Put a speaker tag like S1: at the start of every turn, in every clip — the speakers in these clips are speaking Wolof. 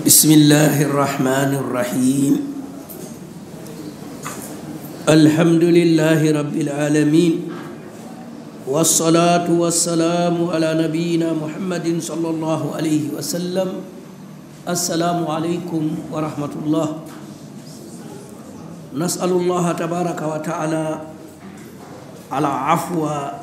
S1: بسم الله الرحمن الرحيم الحمد لله رب العالمين والصلاة والسلام على نبينا محمد صلى الله عليه وسلم السلام عليكم ورحمة الله نسأل الله تبارك وتعالى على عفو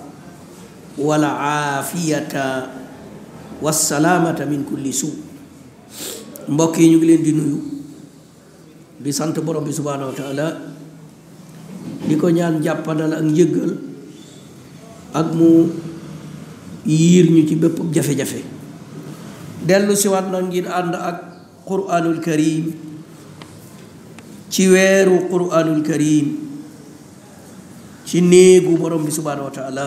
S1: والعافية والسلامة من كل سوء mbokk yi ñu ngi leen di nuyu di sant borom bi subhanahu wa ta'ala di ko ñaan jàppandal ak njëggal ak mu yiir ñu ci bépp jafe-jafe dellu si waat na ngir ànd ak qur'anul karim ci weeru qur'anul karim ci néegu borom bi subhanahu wa ta'ala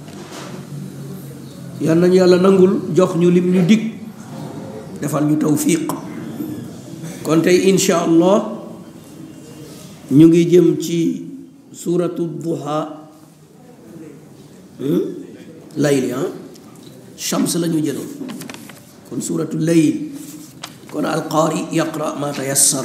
S1: yal nañu yàlla nangul jox ñu lim ñu dig defal ñu tawfiq kon tey insha allah ñu ngi jëm ci suratu duha layli shams la ñu jëloon kon suratu layl kon alqaari yaqra ma tayassar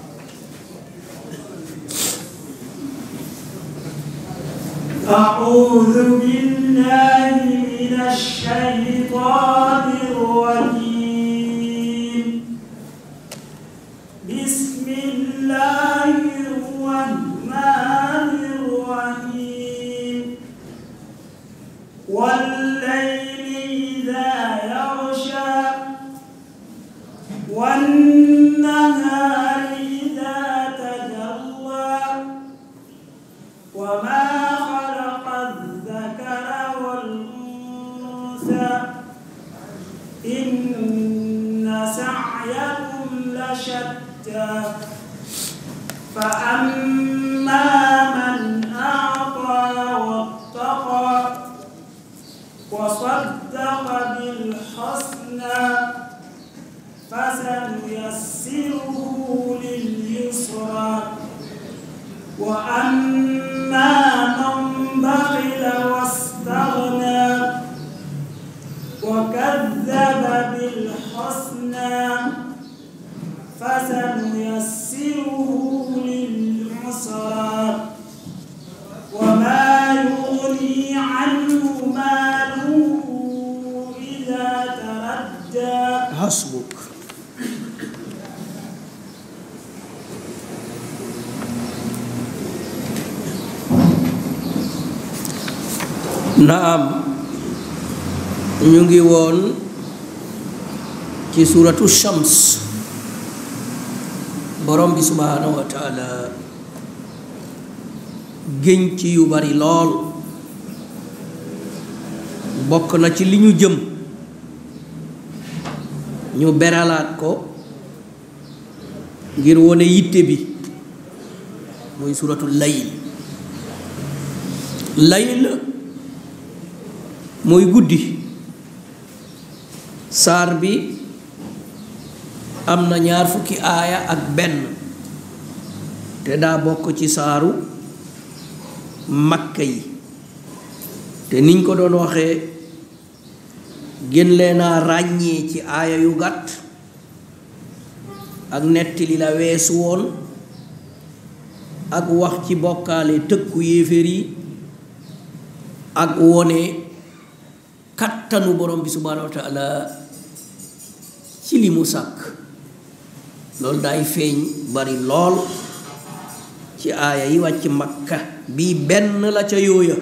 S2: أعوذ بالله من الشيطان الرجيم بسم الله الرحمن الرحيم والليل إذا يغشى والنهار إذا تجلى وما خلق الذكر والأنثى إن سعيكم لشتى فأما من أعطى واتقى وصدق بالحسنى فسنيسره لليسرى وأما من بخل واستغنى وكذب بالحسنى فسنيسره للعسرى وما يغني عنه ماله إذا تردى
S1: حسبك naam ñu ngi woon ci suratu shams borom bi subhanahu wa ta'ala géñ ci yu bari lool bokk na ci li ñu jëm ñu beralaat ko ngir wone yitte bi muy suratu layl mooy guddi saar bi am na 20 aaya ak benn te daa bokk ci saaru makka yi te niñ ko doon waxee gën leena ràññee ci aaya yu gàtt ak nettali la weesu woon ak wax ci bokkaale tëkku yéeféer yi ak wone kattanu borom bi subhanahu wa ta'ala ci li mu sàkk loolu daay feeñ bari lool ci aaya yi wàcc makka bii benn la ca yooya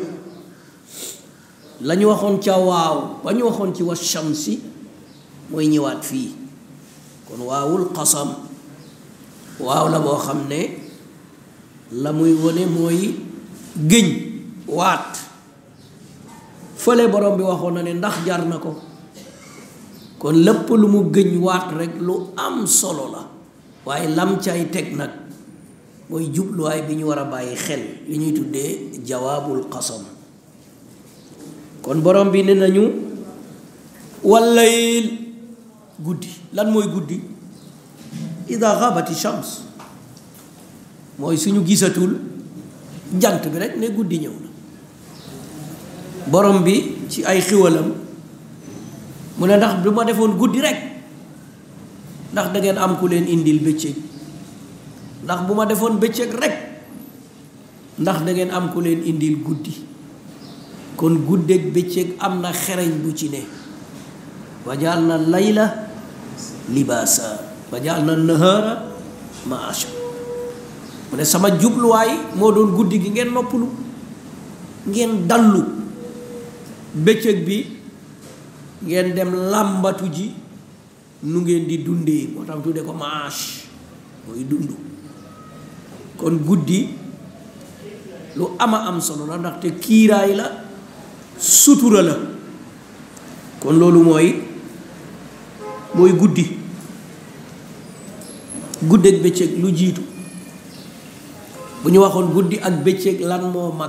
S1: lañu waxoon ca waaw ba ñu waxoon ci wa shamsi mooy ñëwaat fii kon waawul qasam waaw la boo xam ne la muy wone mooy géñ waat fële borom bi waxoon na ne ndax jar na ko kon lépp lu mu gëñ waat rek lu am solo la waaye lam cay teg nag mooy jubluwaay bi ñu war a bàyyi xel li ñuy tuddee jawaabul qasam kon borom bi ne nañu wallayl guddi lan mooy guddi ida xaabati shams mooy suñu gisatul jant bi rek ne guddi ñëw na borom bi ci ay xiwalam mu ne ndax du ma defoon guddi rek ndax da ngeen am ku leen indil bëccëg ndax bu ma defoon bëccëg rek ndax da ngeen am ku leen indil guddi kon guddeeg bëccëg am na xereñ bu ci ne wa ja'alna layla libaasa wa ja'alna nahaara maasha mu ne sama jubluwaay moo doon guddi gi ngeen noppalu ngeen dallu bëccëg bi ngeen dem làmbatu ji nu ngeen di dundee moo tax tudde ko maash mooy dund kon guddi lu ama am solo la ndaxte kiiraay la sutura la kon loolu mooy guddi guddeeg bëccëg lu jiitu bu ñu waxoon guddi ak bëccëg lan moo mag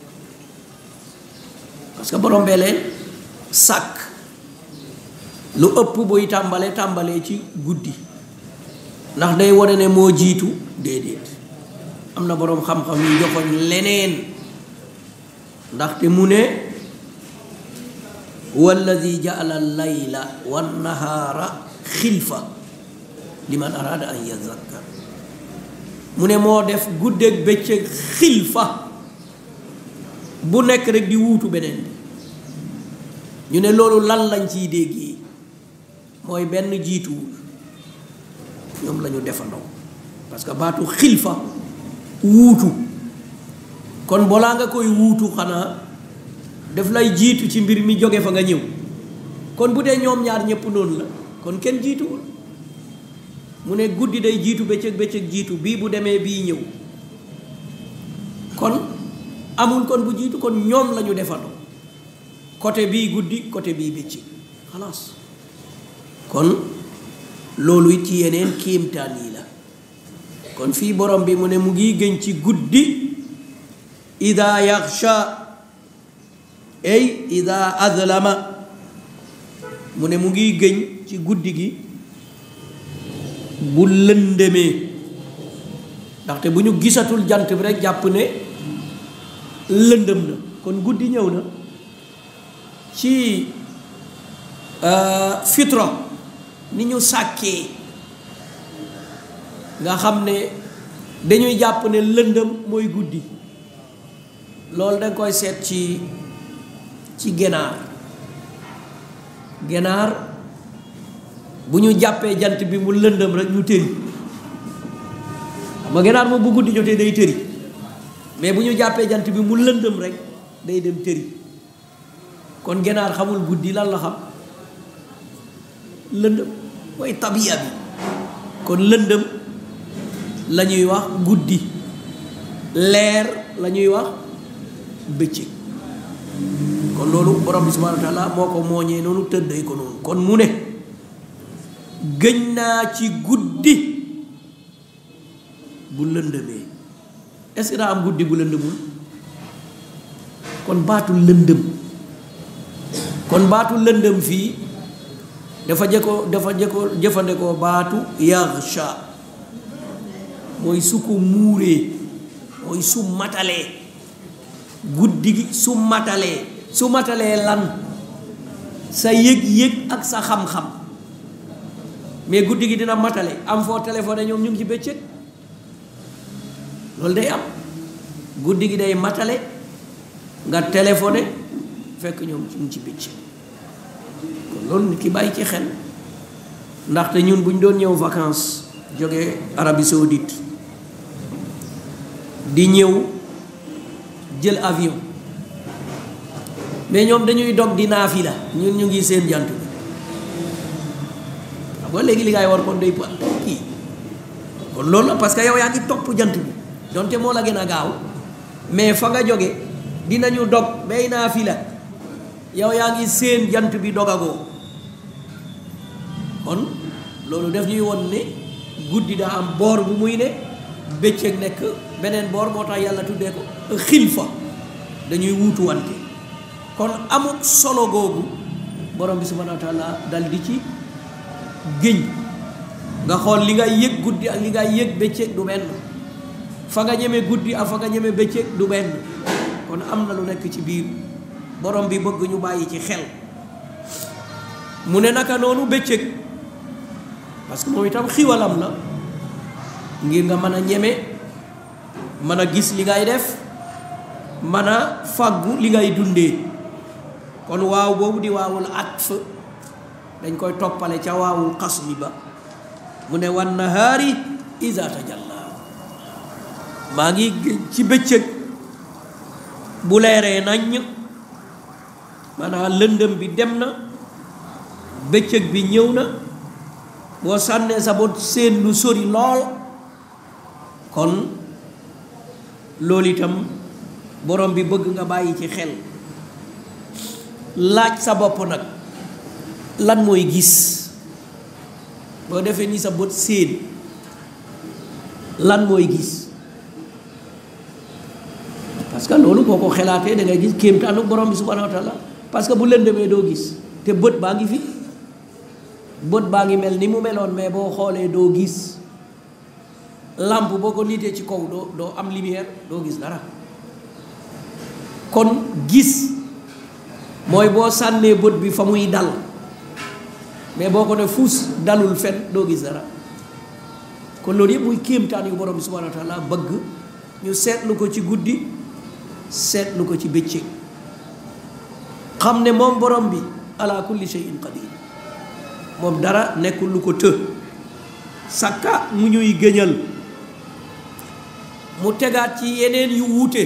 S1: parce que borom bee leen sàkk lu ëpp buy tàmbalee ci guddi ndax day wone ne moo jiitu déedéet am na boroom xam-xam yu joxoñ leneen ndaxte mu ne walladi ja'ala layla wan nahaara xilfa liman arada an yazakkar mu ne moo def guddeeg bëccëg xilfa bu nekk rek di wuutu beneen bi ñu ne loolu lan lañ ciy déggee mooy benn jiituwul ñoom la ñu defandoo parce que baatu xilfa wuutu kon balaa nga koy wuutu xanaa daf lay jiitu ci mbir mi jóge fa nga ñëw kon bu dee ñoom ñaar ñëpp noonu la kon kenn jiituwul mu ne guddi day jiitu bëccëg jiitu bii bu demee bii ñëw kon amul kon bu jiitu kon ñoom la ñu defandoo côté bii guddi côté bii bëccëg xalaas kon loolu it ci yeneen kéemtaan yi la kon fii borom bi mu ne mu ngi gën ci guddi ida yaxsha ay ida azlama mu ne mu ngi gën ci guddi gi bu lëndëmee ndaxte bu ñu gisatul jant bi rek jàpp ne lëndëm na kon guddi ñëw na ci fitra ni ñu sàkkee nga xam ne dañuy jàpp ne lëndëm mooy guddi loolu dañ koy seet ci genaar bu ñu jàppee jant bi mu lëndëm rek ñu tëri xam nga genaar moom bu guddi jotee day tëri mais bu ñu jàppee jant bi mu lëndëm rek day dem tëri kon genaar xamul guddi lan la xam lëndëm mooy tabiya bi kon lëndëm la ñuy wax guddi leer la ñuy wax bëccëg kon loolu borom bi subhanahu wa taala moo ko mooñee noonu tëddee ko noonu kon mu ne gëñ naa ci guddi bu lëndëmee est-ce que daa am guddi bu lëndëmul kon baatu lëndëm fii dafa jëfandikoo baatu yaxsha mooy su ko muuree mooy su matalee guddi gi su matalee lan sa yëg-yëg ak sa xam-xam mais guddi gi dina matale am foo téléphoné ñoom ñu ngi ci bëccëg loolu day am guddi gi day matale nga téléphoné fekk ñoom ñu ngi ci bëccëg kon loolu nit ki bàyyi ci xel ndaxte ñun bu ñu doon ñëw vacances jógee Arabie Saoudite di ñëw jël avion mais ñoom dañuy dog di naafila ñun ñu ngi seen jant bi xam nga léegi li ngay war kon day kii kon loolu la parce que yow yaa ngi topp jant bi donte moo la gën a gaaw mais fa nga jóge dinañu dog bay naafila yow yaa ngi seen jant bi dogagoo kon loolu def ñuy won ne guddi daa am boor bu muy ne bëccëg nekk beneen boor moo tax yàlla tuddee ko xilfa dañuy wuutu wante kon amuk solo googu borom bi subhanahu wa taala dal di ci géñ nga xool li ngay yëg guddi ak li ngay yëg bëccëg du benn fa nga ñeme guddi ak fa nga ñeme bëccëg du benn kon am na lu nekk ci biir borom bi bëgg ñu bàyyi ci xel mu ne naka noonu bëccëg parce que moom itam xiwalam la ngir nga mën a ñeme mën a gis li ngay def mën a fàggu li ngay dundee kon waaw boobu di waawul atf dañ koy toppale ca waawul qasmi ba mu ne wan nahaari iza tajalla maa ngi ci bëccëg bu leeree nañ maanaam lëndëm bi dem na bëccëg bi ñëw na boo sànnee sa bot seen lu sori lool kon loolu itam borom bi bëgg nga bàyyi ci xel laaj sa bopp nag lan mooy gis boo defee ni sa bët seen lan mooy gis parce que loolu boo ko xelaatee da ngay gis kéemtaanu borom bi subhanahu wa taala parce que bu lëndëmee doo gis te bët baa ngi fi bët baa ngi mel ni mu meloon mais boo xoolee doo gis lampe boo ko niitee ci kaw doo am lumière doo gis dara kon gis mooy boo sànnee bët bi fa muy dal mais boo ko ne fuus dalul fen doo gis dara kon loolu yëpp muy kéemtaan yu borom bi subhanahu wa taala bëgg ñu seetlu ko ci guddi seetlu ko ci bëccëg xam ne moom borom bi ala kulli shay'in qadir moom dara nekkul lu ko të sakka mu ñuy gëñal mu tegaat ci yeneen yu wuute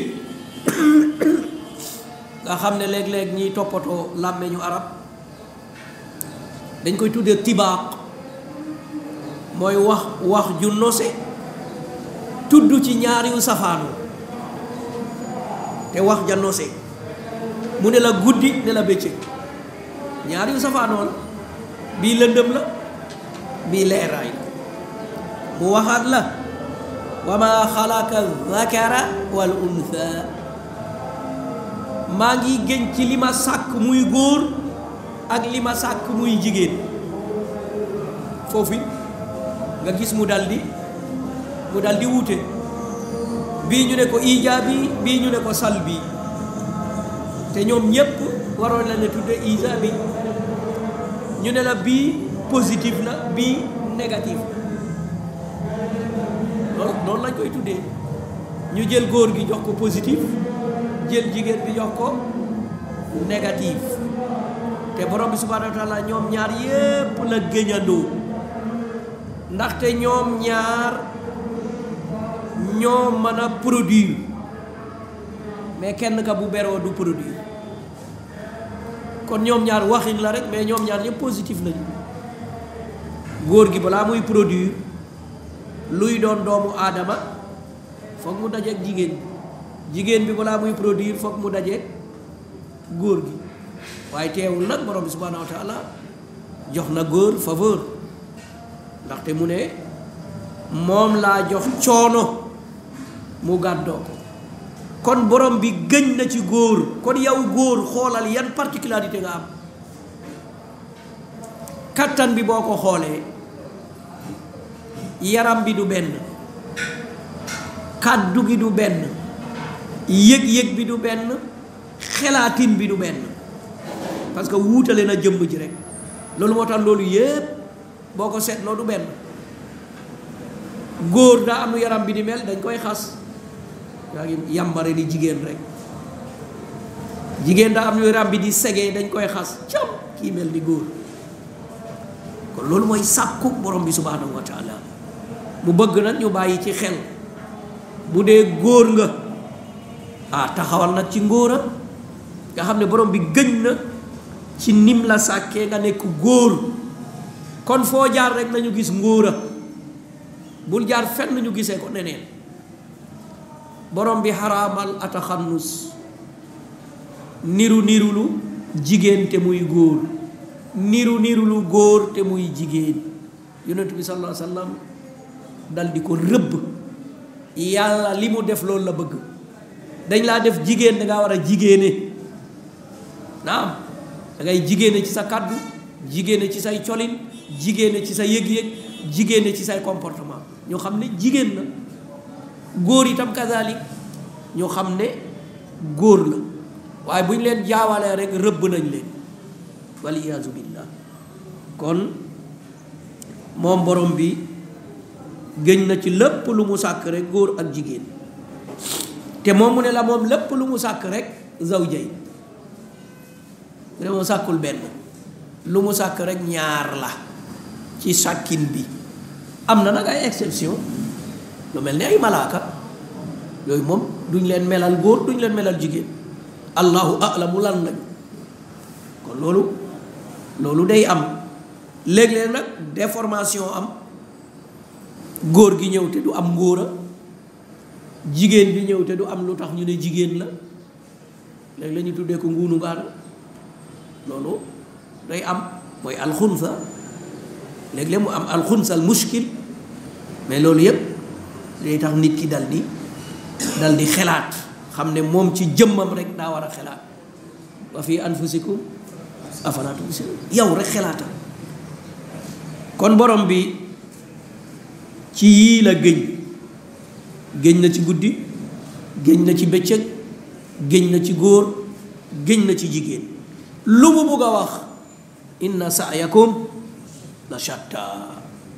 S1: nga xam ne léeg-léeg ñiy toppatoo làmmeñu arab dañ koy tuddee tibaaq mooy wax ju nose tudd ci ñaar yu safaanu te wax ja nose mu ne la guddi ne la bëccëg ñaar yu safaanoo la bii lëndëm la bii leeraay la mu waxaat la wa ma xalaqa dhakara wal untha maa ngi gën ci li ma sàkk muy góor ak li ma sàkk muy jigéen foofu nga gis mu daldi wuute bii ñu ne ko ijaabi bii ñu ne ko salbi te ñoom ñépp waroon la ne tudde ijaabi ñu ne la bii positif la bii négatif la loolu lañ koy tuddee ñu jël góor gi jox ko positif jël jigéen bi jox ko négatif te borom bi subhanahu wa taala ñoom ñaar yépp la gëñandoo ndaxte ñoom ñaar ñoo mën a produire mais kenn ka bu beroo du produire kon ñoom ñaar waxin la rek mais ñoom ñaar ñëpp positif lañu góor gi balaa muy produire luy doon doomu aadama foog mu dajeek jigéen bi balaa muy produire foog mu dajeek góor gi waaye teewul nag borom bi subhanahu wa taala jox na góor faveur ndaxte mu ne moom laa jox coono mu gàddoo ko kon borom bi gëñ na ci góor kon yow góor xoolal yan particularité nga am kattan bi boo ko xoolee yaram bi du benn kàddu gi du benn yëg-yëg bi du benn xelaatin bi du benn parce que wuutale na jëmm ji rek loolu moo tax loolu yépp boo ko seetloo du benn góor daa am nu yaram bi di mel dañ koy xas yaa ngi yambare ni jigéen rek jigéen daa am nu yaram bi di segee dañ koy xas cam kii mel ni góor kon loolu mooy sàkku borom bi subhanahu wa taala mu bëgg nag ñu bàyyi ci xel bu dee góor nga taxawal nag ci ngóora nga xam ne borom bi gëñ na ci nim la sàkkee nga nekk góor kon foo jaar rek nañu gis ngóora bul jaar fenn ñu gisee ko neneen borom bi xaraamal ataxannus niru lu jigéen te muy góor niru lu góor te muy jigéen yonent bi sallallahu alayhi wa sallam dal di ko rëbb yàlla li mu def loolu la bëgg dañ laa def jigéen da ngaa war a jigéene naam da ngay jigéene ci sa kàddu jigéene ci say colin jigéene ci sa yëg-yëg jigéene ci say comportement ñoo xam ne jigéen la góor itam kazalik ñoo xam ne góor la waaye bu ñu leen jaawalee rek rëbb nañ leen waliyaazu billah kon moom borom bi gëñ na ci lépp lu mu sàkk rek góor ak jigéen te moom mu ne la moom lépp lu mu sàkk rek zawjay mu ne moom sàkkul benn lu mu sàkk rek ñaar la ci sàkkin bi am na nag ay exception lu mel ni ay malaaka yooyu moom duñ leen melal góor duñ leen melal jigéen allahu a'lamu lan lañu kon loolu day am léeg-léeg nag déformation am góor gi ñëw te du am ngóora jigéen bi ñëw te du am lu tax ñu ne jigéen la léegi la ñu tuddee ko nguunu ngaana loolu day am mooy alxunsa léeg-léeg mu am alxunsa al mushkil mais loolu yépp day tax nit ki dal di xelaat xam ne moom ci jëmmam rek daa war a xelaat wa fi anfusikum afalaa tubsiruun yow rek xelaatal kon borom bi ci yii la géñ na ci guddi géñ na ci bëccëg géñ na ci góor géñ na ci jigéen lu mu bugg a wax inna sa'yakum la shatta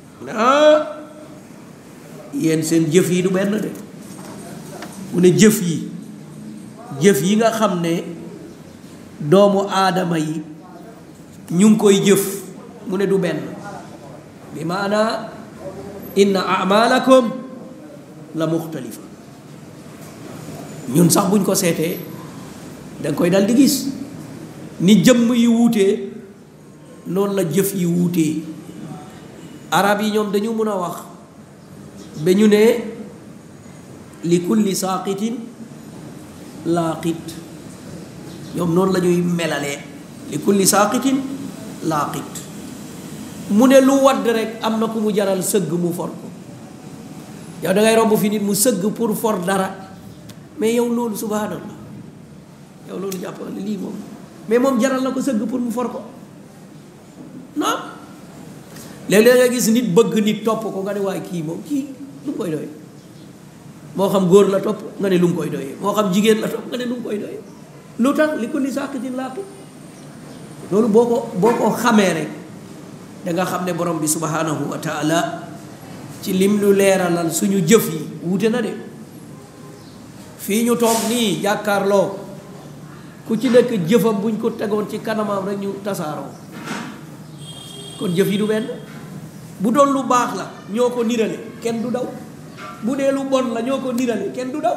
S1: yéen seen jëf yi du benn de mu ne jëf yi nga xam ne doomu aadama yi ñu ngi koy jëf mu ne du benn bi maana inna a'malakum la muxtalifa ñun sax buñ ko seetee danga koy dal di gis ni jëmm yi wuutee noonu la jëf yi wuutee arab yi ñoom dañu mën a wax ba ñu ne li kulli saaqitin laaqit ñoom noonu la ñuy melalee li kulli saaqitin laaqit mu ne lu wadd rek am na ku mu jaral sëgg mu for ko yow da ngay romb fi nit mu sëgg pour for dara mais yow loolu subhanallah yow loolu jàppal lii moom mais moom jaral na ko sëgg pour mu for ko non léeg-léeg nga gis nit bëgg nit topp ko nga ne waaye kii moom kii lu mu koy doyee moo xam góor la topp nga ne lu mu koy doyee moo xam jigéen la topp nga ne lu mu koy doyee lu tax li kulli saaqitin laaqit loolu boo ko xamee rek da nga xam ne borom bi subhanahu wa taala ci lim lu leeralal suñu jëf yi wuute na de fii ñu toog nii jàkkaarloo ku ci nekk jëfam buñ ko tegoon ci kanamam rek ñu tasaaroo kon jëf yi du benn bu doon lu baax la ñoo ko nirale kenn du daw bu dee lu bon la ñoo ko nirale kenn du daw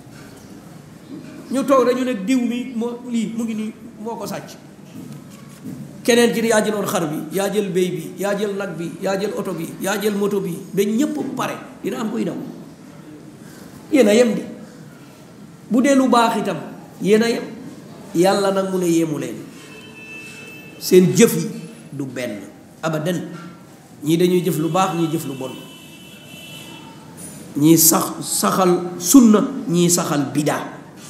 S1: ñu toog rek ñu ne diw mi moo lii mu ngi nii moo ko sàcc keneen ci yaa jëloon xar bi yaa jël béy bi yaa jël nag bi yaa jël oto bi yaa jël moto bi ba ñépp pare dina am kuy daw yéen a yem di bu dee lu baax itam yéen a yem yàlla nag mu ne yemu leen seen jëf yi du benn abadan ñii dañuy jëf lu baax ñii jëf lu bon ñii saxal sunna ñii saxal bidaa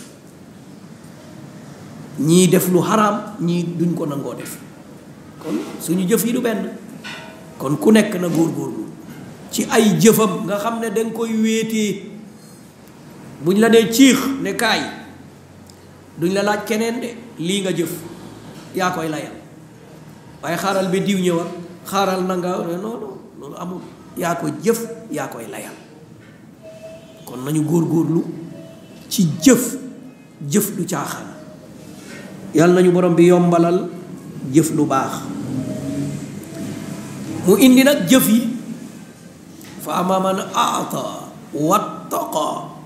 S1: ñii def lu xaraam ñii duñ ko nangoo def kon suñu jëf yi du benn kon ku nekk na góorgóorlu ci ay jëfam nga xam ne danga koy wéetee buñ la dee ciix ne kaay duñ la laaj keneen de lii nga jëf yaa koy layal waaye xaaral ba diw ñëwa xaaral na nga non loolu amul yaa ko jëf yaa koy layal kon nañu góorgóorlu ci jëf du caaxaan yàlla nañu borom bi yombalal jëf lu baax mu indi nag jëf yi fa amma man aata wattaqa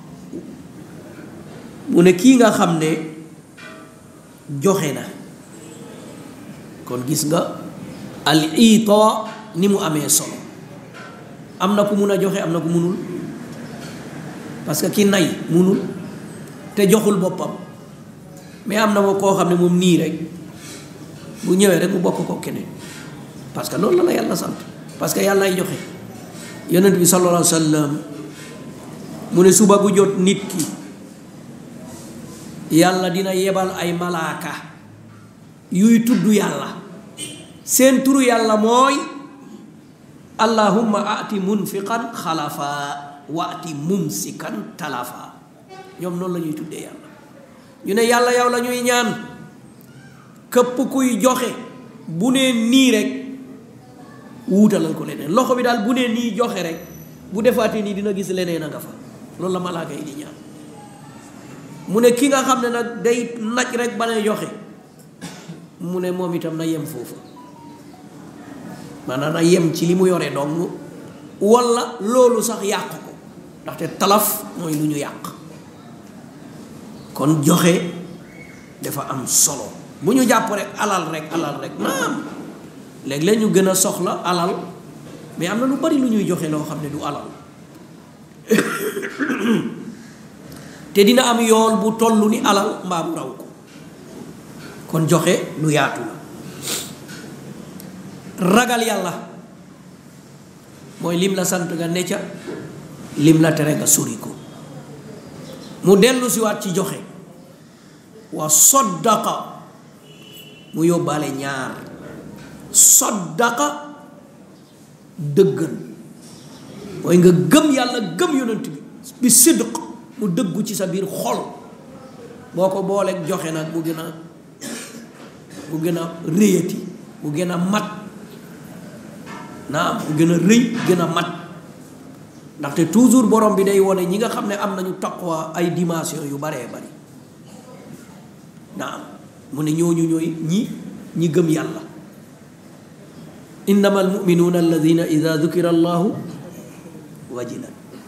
S1: mu ne kii nga xam ne joxe na kon gis nga al ita ni mu amee solo am na ku mun a joxe am na ku munul parce que ki nay munul te joxul boppam mais am na moo koo xam ne moom nii rek bu ñëwee rek mu bokk ko keneen parce que loolu la yàlla sant parce que yàlla ay joxe yonent bi sallallahu alayhi wa sallam mu ne suba bu jot nit ki yàlla dina yebal ay malaaka yuy tudd yàlla seen turu yàlla mooy allahumma ati munfiqan xalafa wa ati mumsikan talafa ñoom noonu la ñuy tuddee yàlla ñu ne yàlla yow la ñuy ñaan képp kuy joxe bu nee nii rek wuutalal ko leneen loxo bi daal bu ne nii joxe rek bu defaatee nii dina gis leneen a nga fa loolu la malaaka yi di ñaan mu ne ki nga xam ne nag day naj rek ba ne joxe mu ne moom itam na yem foofu maanaam na yem ci li mu yore dong walla loolu sax yàq ko ndaxte talaf mooy lu ñu yàq kon joxe dafa am solo bu ñu jàpp rek alal rek naam léeg-léeg ñu gën a soxla alal mais am na lu bari lu ñuy joxe loo xam ne du alal te dina am yool bu tollu ni alal mbaa bu raw ko kon joxe lu yaatu la ragal yàlla mooy lim la sant nga ne ca lim la tere nga sori ko mu dellu siwaat ci joxe wa saddaqa mu yóbbaale ñaar saddaqa dëggal mooy nga gëm yàlla gëm yonent bi sidq mu dëggu ci sa biir xol boo ko booleeg joxe nag mu gën a réyati mu gën a mat naam mu gën a rëy gën a mat ndaxte toujours borom bi day wone ñi nga xam ne am nañu taqwa ay dimension yu baree bari naam mu ne ñooñu ñooy ñi gëm yàlla innama almuminuuna alladina ida dukira allahu wajilat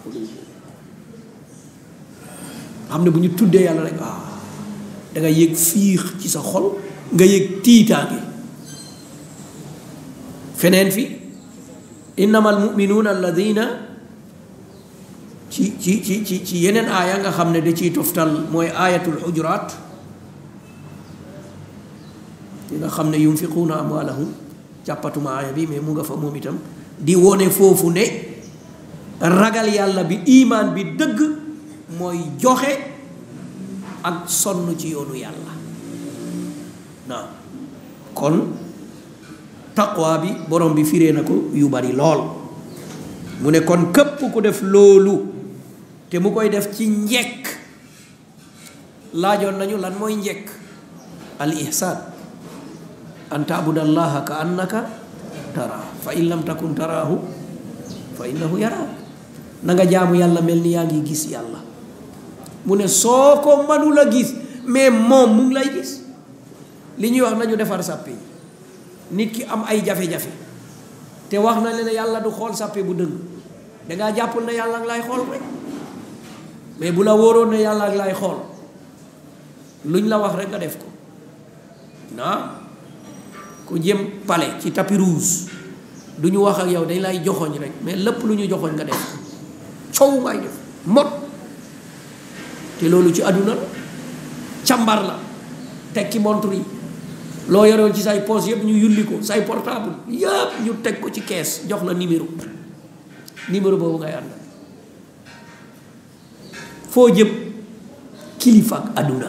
S1: xam ne bu ñu tuddee yàlla rek da nga yëg fiix ci sa xol nga yëg tiitaange feneen fi innama almuminuuna alladina ci yeneen aaya nga xam ne da ciy toftal mooy ayatul xujuraat di nga xam ne yunfiquuna amwaalahum jàppatuma aaya bi mais mu nga fa moom itam di wone foofu ne ragal yàlla bi imaan bi dëgg mooy joxe ak sonn ci yoonu yàlla naam kon taqwa bi borom bi firee na ko yu bari lool mu ne kon képp ku def loolu te mu koy def ci njekk laajoon nañu lan mooy njekk al ihsaan an taabuda allaha ka annaka tara fa in lam takun taraahu fa innahu yaraak na nga jaamu yàlla mel ni yaa ngi gis yàlla mu ne soo ko mënula gis mais moom mu ngi lay gis li ñuy wax nañu defar sàppe yi nit ki am ay jafe-jafe te wax na leen yàlla du xool sàppe bu dëng dangaa jàppul ne yàlla ak lay xool rek mais bu la wóoroon ne yàlla ak lay xool luñ la wax rek nga def ko ku jëm pale ci tapis rouge du ñu wax ak yow dañ lay joxoñ rek mais lépp lu ñu joxoñ nga def coow ngay def mot te loolu ci àdduna la càmbar la tekki montre yi loo yoroon ci say poche yëpp ñu yulli ko say portable yëpp ñu teg ko ci kees jox la numéro boobu ngay ànd foo jëm kilifa ak àdduna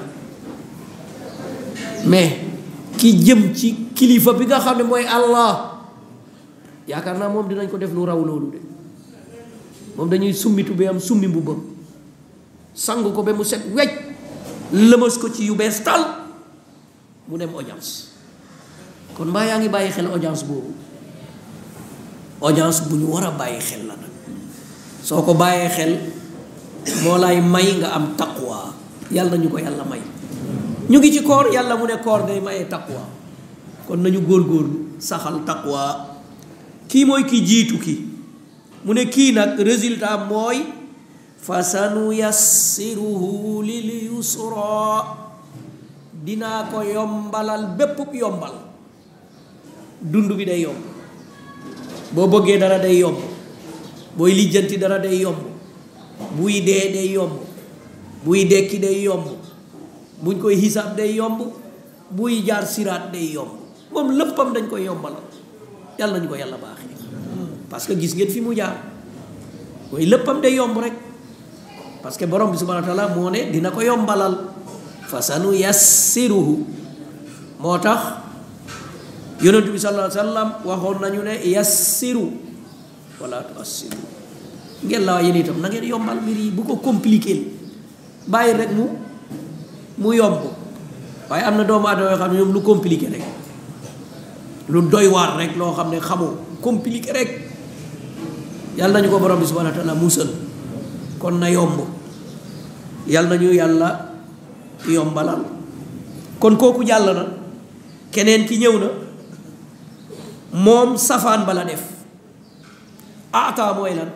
S1: mais ki jëm ci kilifa bi nga xam ne mooy Allah yaakaar naa moom dinañ ko def lu raw loolu de moom dañuy summi tubéyam summi mbubbam sang ko ba mu set wecc lëmas ko ci yu bees tal mu dem audience kon mbaa yaa ngi bàyyi xel audience boobu audience bu ñu war a bàyyi xel la nag soo ko bàyyee xel moo lay may nga am taqwa yàlla nañu ko yàlla may ñu ngi ci koor yàlla mu ne koor day mayee taqwa kon nañu góorgóorlu saxal taqwa kii mooy ki jiitu ki mu ne kii nag résultat mooy fa sanu yassiruhu lil yusra dinaa ko yombalal bépp yombal dund bi day yomb boo bëggee dara day yomb booy lijjanti dara day yomb buy dee day yomb buy dekki day yomb buñ koy xisaab day yomb buy jaar siraat day yomb moom léppam dañ koy yombalal yàlla nañu ko yàlla baaxee parce que gis ngeen fi mu jaar mooy léppam day yomb rek parce que borom bi subhanahu wa taala moo ne dina ko yombalal fa sanu yassiruhu moo tax yonent bi sallallahu alayhi wa sallam waxoon nañu ne yassiru wala tuassiru ngeen la yéen itam na ngeen yombal mbir yi bu ko compliqué bàyyi rek mu yomb waaye am na doomu aadama yoo xam ne ñoom lu compliqué rek lu doy waar rek loo xam ne xamoo compliqué rek yàlla nañu ko borom bi subhanahu wa taala musal kon na yomb yàlla nañu yàlla yombalal kon kooku jàll na keneen ki ñëw na moom safaan bala def ata mooy lan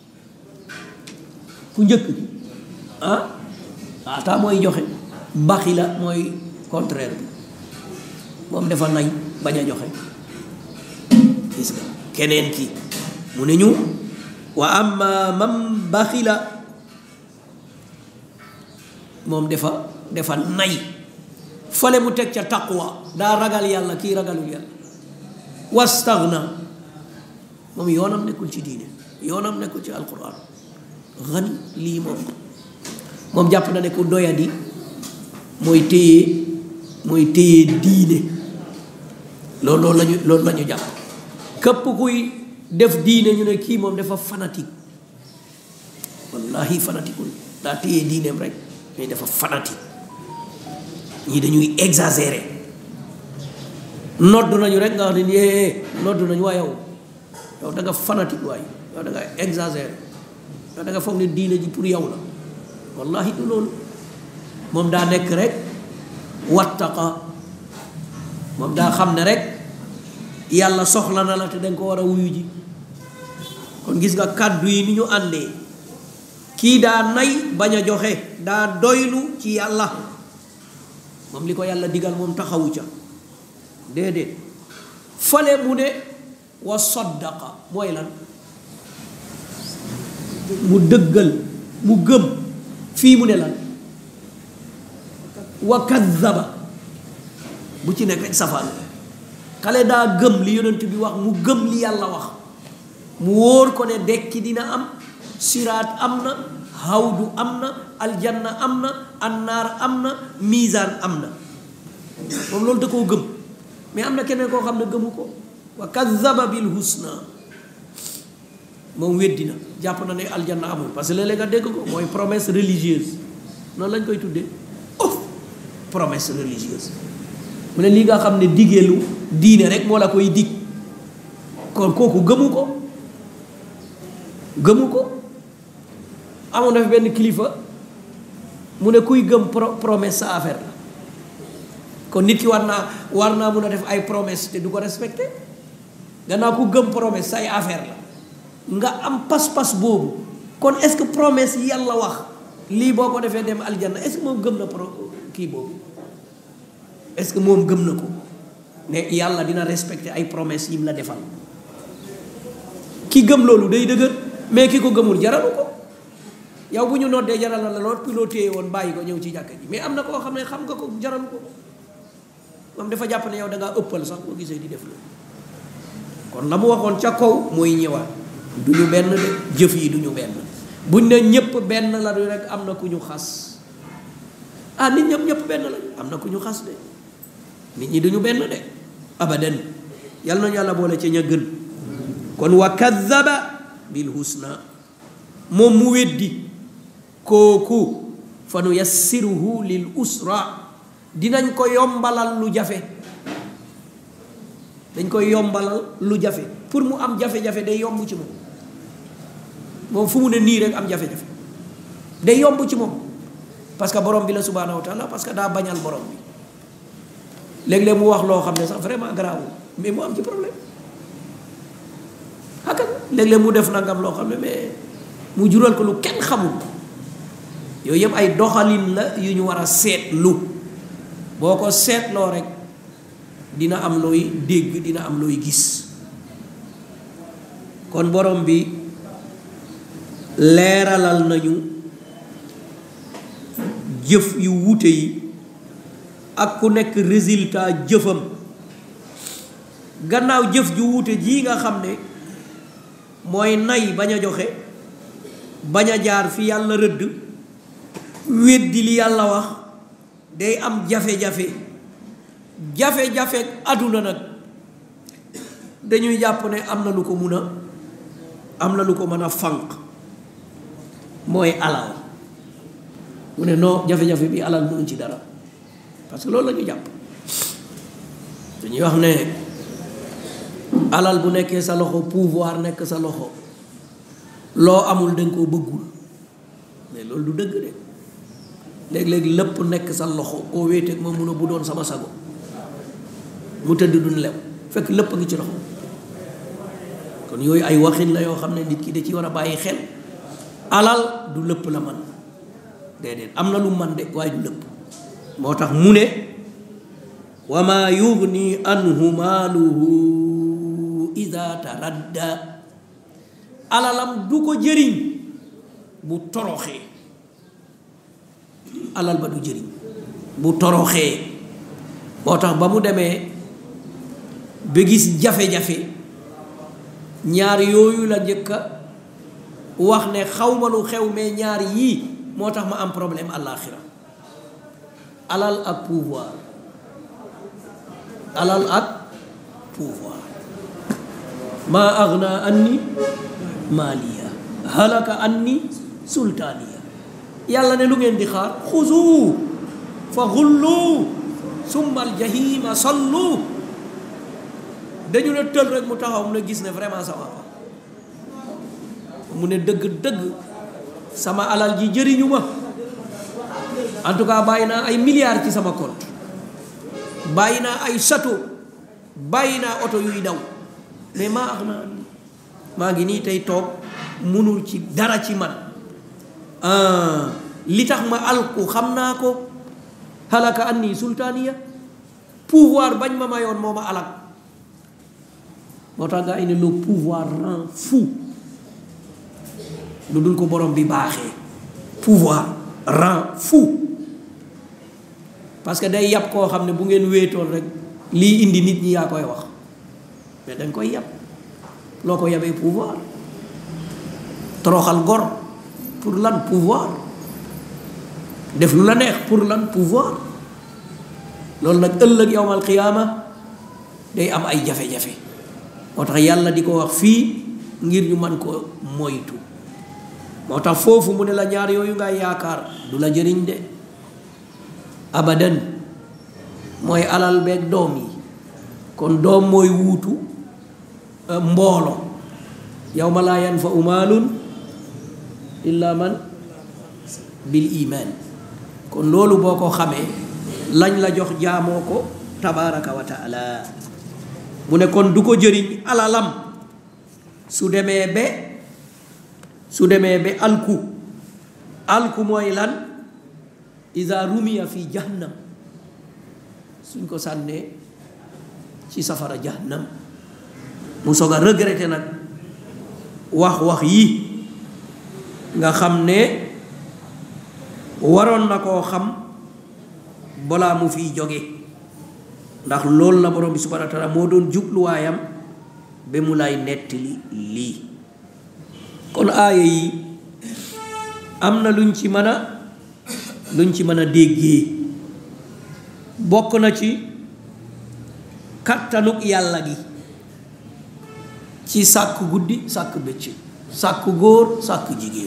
S1: ku njëkk bi ata mooy joxe baxila mooy contraire bi moom dafa nay bañ a joxe gis nga keneen ki mu ne ñu wa amma man baxila moom dafa nay fale mu teg ca taqwa daa ragal yàlla kii ragalul yàlla wastaghna moom yoonam nekkul ci diine yoonam nekkul ci alquran xani lii moom jàpp na ne ku doyadi mooy téye diine loolu la ñu jàpp képp kuy def diine ñu ne kii moom dafa fanatique wallahi fanatikul daa téye diineem rek mais dafa fanatique ñii dañuy exagérer nodd nañu rek nga wax ne nodd nañu waa yow da nga fanatique waaye yow da nga exagérer yow da nga foog ne diine ji pour yow la wallahi du loolu moom daa nekk rek wattaqa moom daa xam ne rek yàlla soxla na la te danga ko war a wuyu ji kon gis nga kàddu yi ni ñu àndee kii daa nay bañ a joxe daa doylu ci yàlla moom li ko yàlla digal moom taxawu ca déedéet fale mu ne wa saddaqa mooy lan mu dëggal mu gëm fii mu ne lan wa kazzaba bu ci nekk rek safaan xale daa gëm li yonent bi wax mu gëm li yàlla wax mu wóor ko ne dekki dina am siraat am na hawdu am na aljanna am na annaar am na misaan am na moom loolu da koo gëm mais am na keneen koo xam ne gëmu ko wa kazzaba bil husna moom weddi na jàpp na ne aljanna amul parce que léeg-léeg nga dégg ko mooy promesse religieuse noonu lañ koy tuddee promesse religieuse mu ne lii nga xam ne digeelu diine rek moo la koy dig kon kooku gëmu ko amoon na fi benn kilifa mu ne kuy gëm promesse sa affaire la kon nit ki war naa mun a def ay promesse te du ko respecté gannaaw ku gëm promesse say affaire la nga am pas-pas boobu kon est-ce que promesse yi yàlla wax lii boo ko defee dem aljanna est-ce que moom gëm na kii boobu est-ce que moom gëm na ko ne yàlla dina respecté ay promesse yi mu la defal ki gëm loolu day dëgër mais ki ko gëmul jaralu ko yow bu ñu noddee jaral la lool piloo téye woon bàyyi ko ñëw ci jàkka ji mais am na koo xam ne xam nga ko jaralu ko moom dafa jàpp ne yow da ngaa ëppal sax boo gisee di def loolu kon la mu waxoon ca kaw mooy ñëwaat du ñu benn de jëf yi du ñu benn buñ ne ñëpp benn la du rek am na ku ñu xas nit ñëpp benn la am na ku ñu xas de nit ñi duñu benn de abadan yal nañu yàlla boole ca ña gën kon wa kazzaba bil husna moom mu weddi kooku fa nu yassiruhu lil usra dinañ ko yombalal lu jafe dañ koy yombalal lu jafe pour mu am jafe-jafe day yomb ci moom fu mu ne nii rek am jafe-jafe day yomb ci moom parce que borom bi la subhanahu wa taala parce que daa bañal borom bi léeg-léeg mu wax loo xam ne sax vraiment grave mais mu am ci problème xakkat léeg-léeg mu def nangam loo xam ne mais mu jural ko lu kenn xamul yooyu yëpp ay doxalin la yu ñu war a seetlu boo ko seetloo rek dina am looy dégg dina am looy gis kon borom bi leeralal nañu jëf yu wuute yi ak ku nekk résultat jëfam gannaaw jëf ju wuute ji nga xam ne mooy nay bañ a joxe bañ a jaar fi yàlla rëdd weddi li yàlla wax day am jafe-jafe àdduna nag dañuy jàpp ne am na lu ko mën a fànq mooy alal mu ne non jafe-jafe bi alal mënuñ ci dara parce que loolu la ñu jàpp dañuy wax ne alal bu nekkee sa loxo pouvoir nekk sa loxo loo amul danga koo bëggul mais loolu du dëgg de léeg-léeg lépp nekk sa loxo koo wéeteeg ma mun a bu doon sama sago mu tëdd duñ lew fekk lépp ngi ci loxo kon yooyu ay waxin la yoo xam ne nit ki da ci war a bàyyi xel alal du lépp la man déedéet am na lu man de waaye du lépp moo tax mu ne wa maa yugni anhu maaluhu ida taradda alalam du ko jëriñ bu toroxee alal ba du jëriñ bu toroxee moo tax ba mu demee ba gis jafe-jafe ñaar yooyu la njëkk a wax ne xawma lu xew mais ñaar yii moo tax ma am problème àllaaxira alal ak pouvoir alal ak pouvoir maa agna anni maaliya halaka anni sultaaniya yàlla ne lu ngeen di xaar xuzu fa xullu summa aljahima sallu dañu ne tël rek mu taxaw mu ne gis ne vraiment sama mu ne dëgg-dëgg sama alal ji jëriñu ma en tout cas bàyyi naa ay milliards ci sama compte bàyyi naa ay château bàyyi naa oto yuy daw mais maa ax naa maa ngi nii tey toog munul ci dara ci man li tax ma alku xam naa ko halaka anni sultaaniya pouvoir bañ ma mayoon moo ma alak moo tax nga indi le pouvoir rend fou lu dul ko borom bi baaxee pouvoir rend fou parce que day yàpp koo xam ne bu ngeen wéetoon rek lii indi nit ñi yaa koy wax mais dañ koy yàpp loo ko yabee pouvoir toroxal gor pour lan pouvoir def lu la neex pour lan pouvoir loolu nag ëllëg yawmal qiyaama day am ay jafe-jafe moo tax yàlla di ko wax fii ngir ñu man ko moytu moo tax foofu mu ne la ñaar yooyu ngay yaakaar du la jëriñ de abadan mooy alal beeg doom yi kon doom mooy wuutu mboolo yawma laa yanfa'u maalun illa man bil iman kon loolu boo ko xamee lañ la jox jaamoo ko tabaraka wa taala mu ne kon du ko jëriñ alalam su demee ba alku mooy lan iza rumiya fi jahannam suñ ko sànnee ci safara jahannam mu soog a regretté nag wax yi nga xam ne waroon na koo xam balaa mu fiy jóge ndax loolu la borom bi subhanahu wa taala moo doon jubluwaayam ba mu lay nettali lii kon aaya yi am na luñ ci mën a déggee bokk na ci kattanuk yàlla gi ci sàkk guddi sàkk bëccëg sàkk góor sàkk jigéen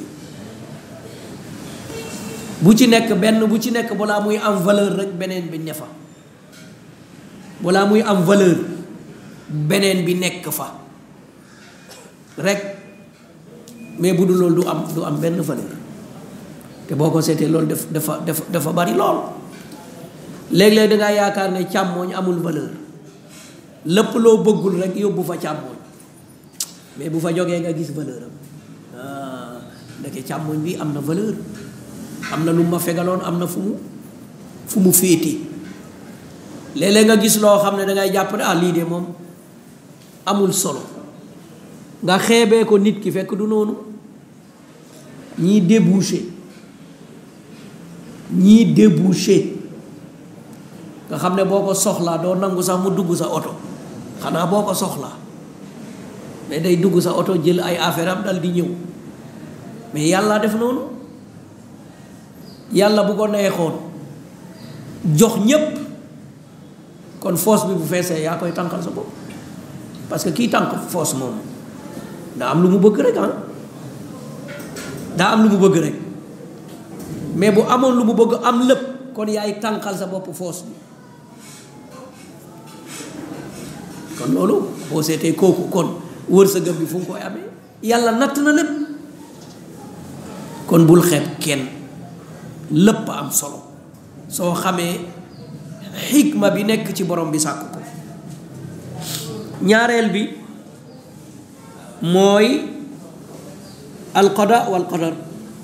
S1: bu ci nekk balaa muy am valeur rek beneen bi ne fa balaa muy am valeur beneen bi nekk fa rek mais bu dul loolu du am benn valeur te boo ko seetee loolu dafa bari lool léeg-léeg dangaa yaakaar ne càmmooñ amul valeur lépp loo bëggul rek yóbbu fa càmmooñ mais bu fa jógee nga gis valeur am ndeke càmmooñ bi am na valeur am na lu ma fegaloon am na fu mu féete léeg-léeg nga gis loo xam ne dangay jàpp ne lii de moom amul solo nga xeebee ko nit ki fekk du noonu ñii débouché nga xam ne boo ko soxlaa doo nangu sax mu dugg sa oto xanaa boo ko soxlaa mais day dugg sa oto jël ay affaire am dal di ñëw mais yàlla def noonu yàlla bu ko neexoon jox ñépp kon foos bi bu feesee yaa koy tànkal sa bopp parce que kii tànk foos moom daa am lu mu bëgg rek daa am lu mu bëgg rek mais bu amoon lu mu bëgg am lépp kon yaay tànkal sa bopp foos bi kon loolu boo seetee kooku kon wërsëgam bi fu mu koy amee yàlla natt na lépp kon bul xeeb kenn lépp am solo soo xamee xikma bi nekk ci borom bi sàkk ko ñaareel bi mooy alqada wal qadar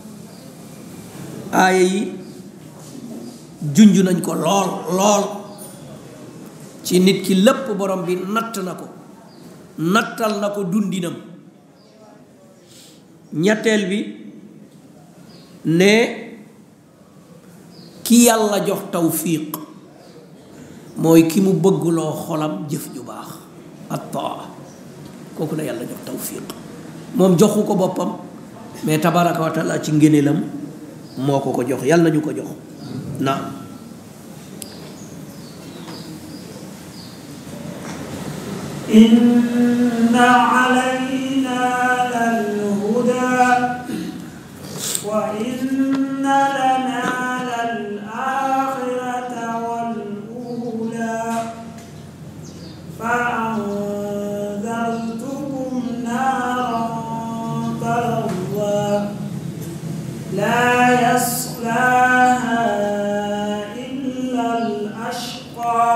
S1: aaya yi junj nañ ko lool ci nit ki lépp borom bi natt na ko nattal na ko dundinam ñetteel bi ne ki yàlla jox tawfiq mooy ki mu bëggloo xolam jëf ju baax at-taa kooku la yàlla jox tawfiq moom joxu ko boppam mais tabaraka wa taala ci ngéneelam moo ko jox yàlla nañu ko jox naam
S2: inna alayna lal huda wa inna lana lal akhirata wal ula fa anzartukum naran talazza la yaslaha illa al ashqa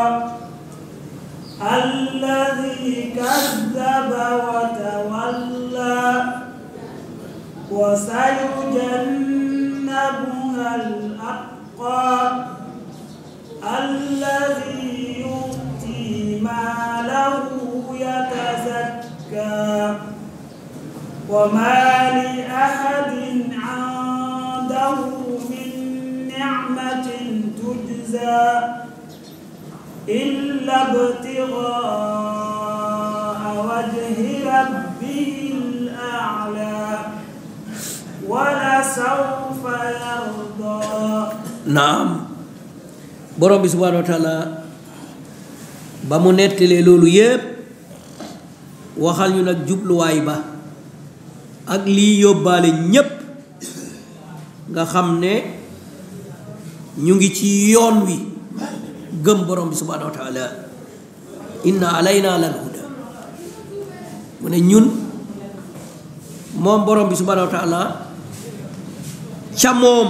S2: الذي كذب وتولى وسيجنبها الأتقى الذي يؤتي ماله يتزكى وما لأحد عنده من نعمة تجزى إلا ابتغاء وجه ربه الأعلى ولسوف يرضى
S1: naam borom bi subhanahu wa taala ba mu nettalee loolu yépp waxal ñu nag jubluwaay ba ak lii yóbbaale ñépp nga xam ne ñu ngi ci yoon wi gëm borom bi subhanahu wa taala inna alayna lal huda mu ne ñun moom borom bi subhanahu wa taala ca moom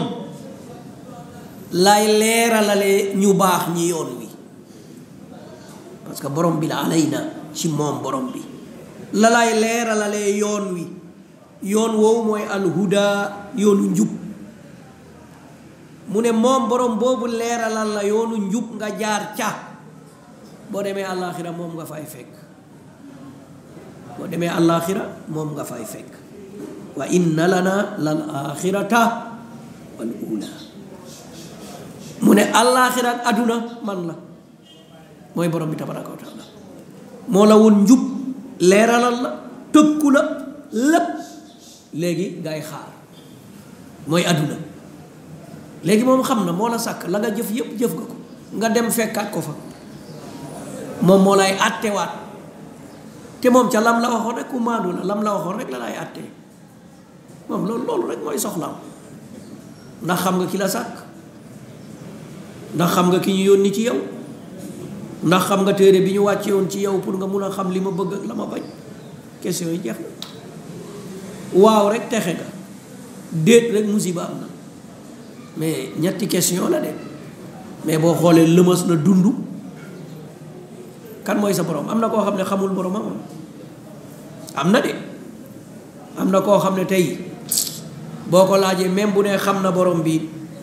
S1: lay leeralale ñu baax ñi yoon wi parce que borom bi la alayna ci moom borom bi la lay leeralale yoon wi yoon woowu mooy al huda yoonu njub mu ne moom borom boobu leeralal la yoonu njub nga jaar ca boo demee àllaaxira moom nga fay fekk boo demee àllaaxira moom nga fay fekk wa inna lana lal axirata wal ula mu ne àllaaxira ak aduna man la mooy borom bi tabaraka wa taala moo la woon njub leeralal la tëkku la lépp léegi ngay xaar mooy aduna léegi moom xam na moo la sàkk la nga jëf yépp jëf nga ko nga dem fekkaat ko fa moom moo lay àttewaat te moom ca lam la waxoon rek ku maandu la lam la waxoon rek la lay àttee moom loolu rek mooy soxlaam ndax xam nga ki la sàkk ndax xam nga ki ñu yónni ci yow ndax xam nga téere bi ñu wàcce woon ci yow pour nga mun a xam li ma bëgg ak la ma bañ question yi jeex na waaw rek texe nga déet rek musiba am na mais ñetti question la de mais boo xoolee lëmas na dund kan mooy sa borom am na koo xam ne xamul boromam am na de am na koo xam ne tey boo ko laajee même bu ne xam na borom bi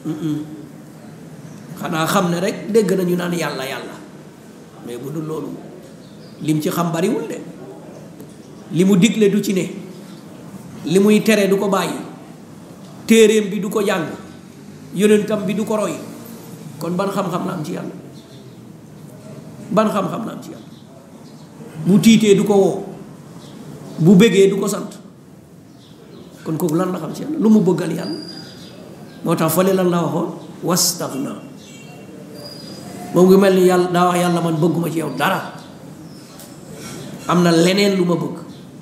S1: xanaa xam ne rek dégg nañu naan yàlla mais bu dul loolu lim ci xam bariwul de li mu digle du ci ne li muy tere du ko bàyyi téeréem bi du ko jàng yonentam bi du ko roy kon ban xam-xam la am ci yàlla ban xam-xam la am ci yàlla bu tiitee du ko woo bu bëggee du ko sant kon kooku lan la xam ci yàlla lu mu bëggal yàlla moo tax fële lan la waxoon wastaghna moom ngi mel ni yàlla daa wax yàlla man bëgguma ci yow dara am na leneen lu ma bëgg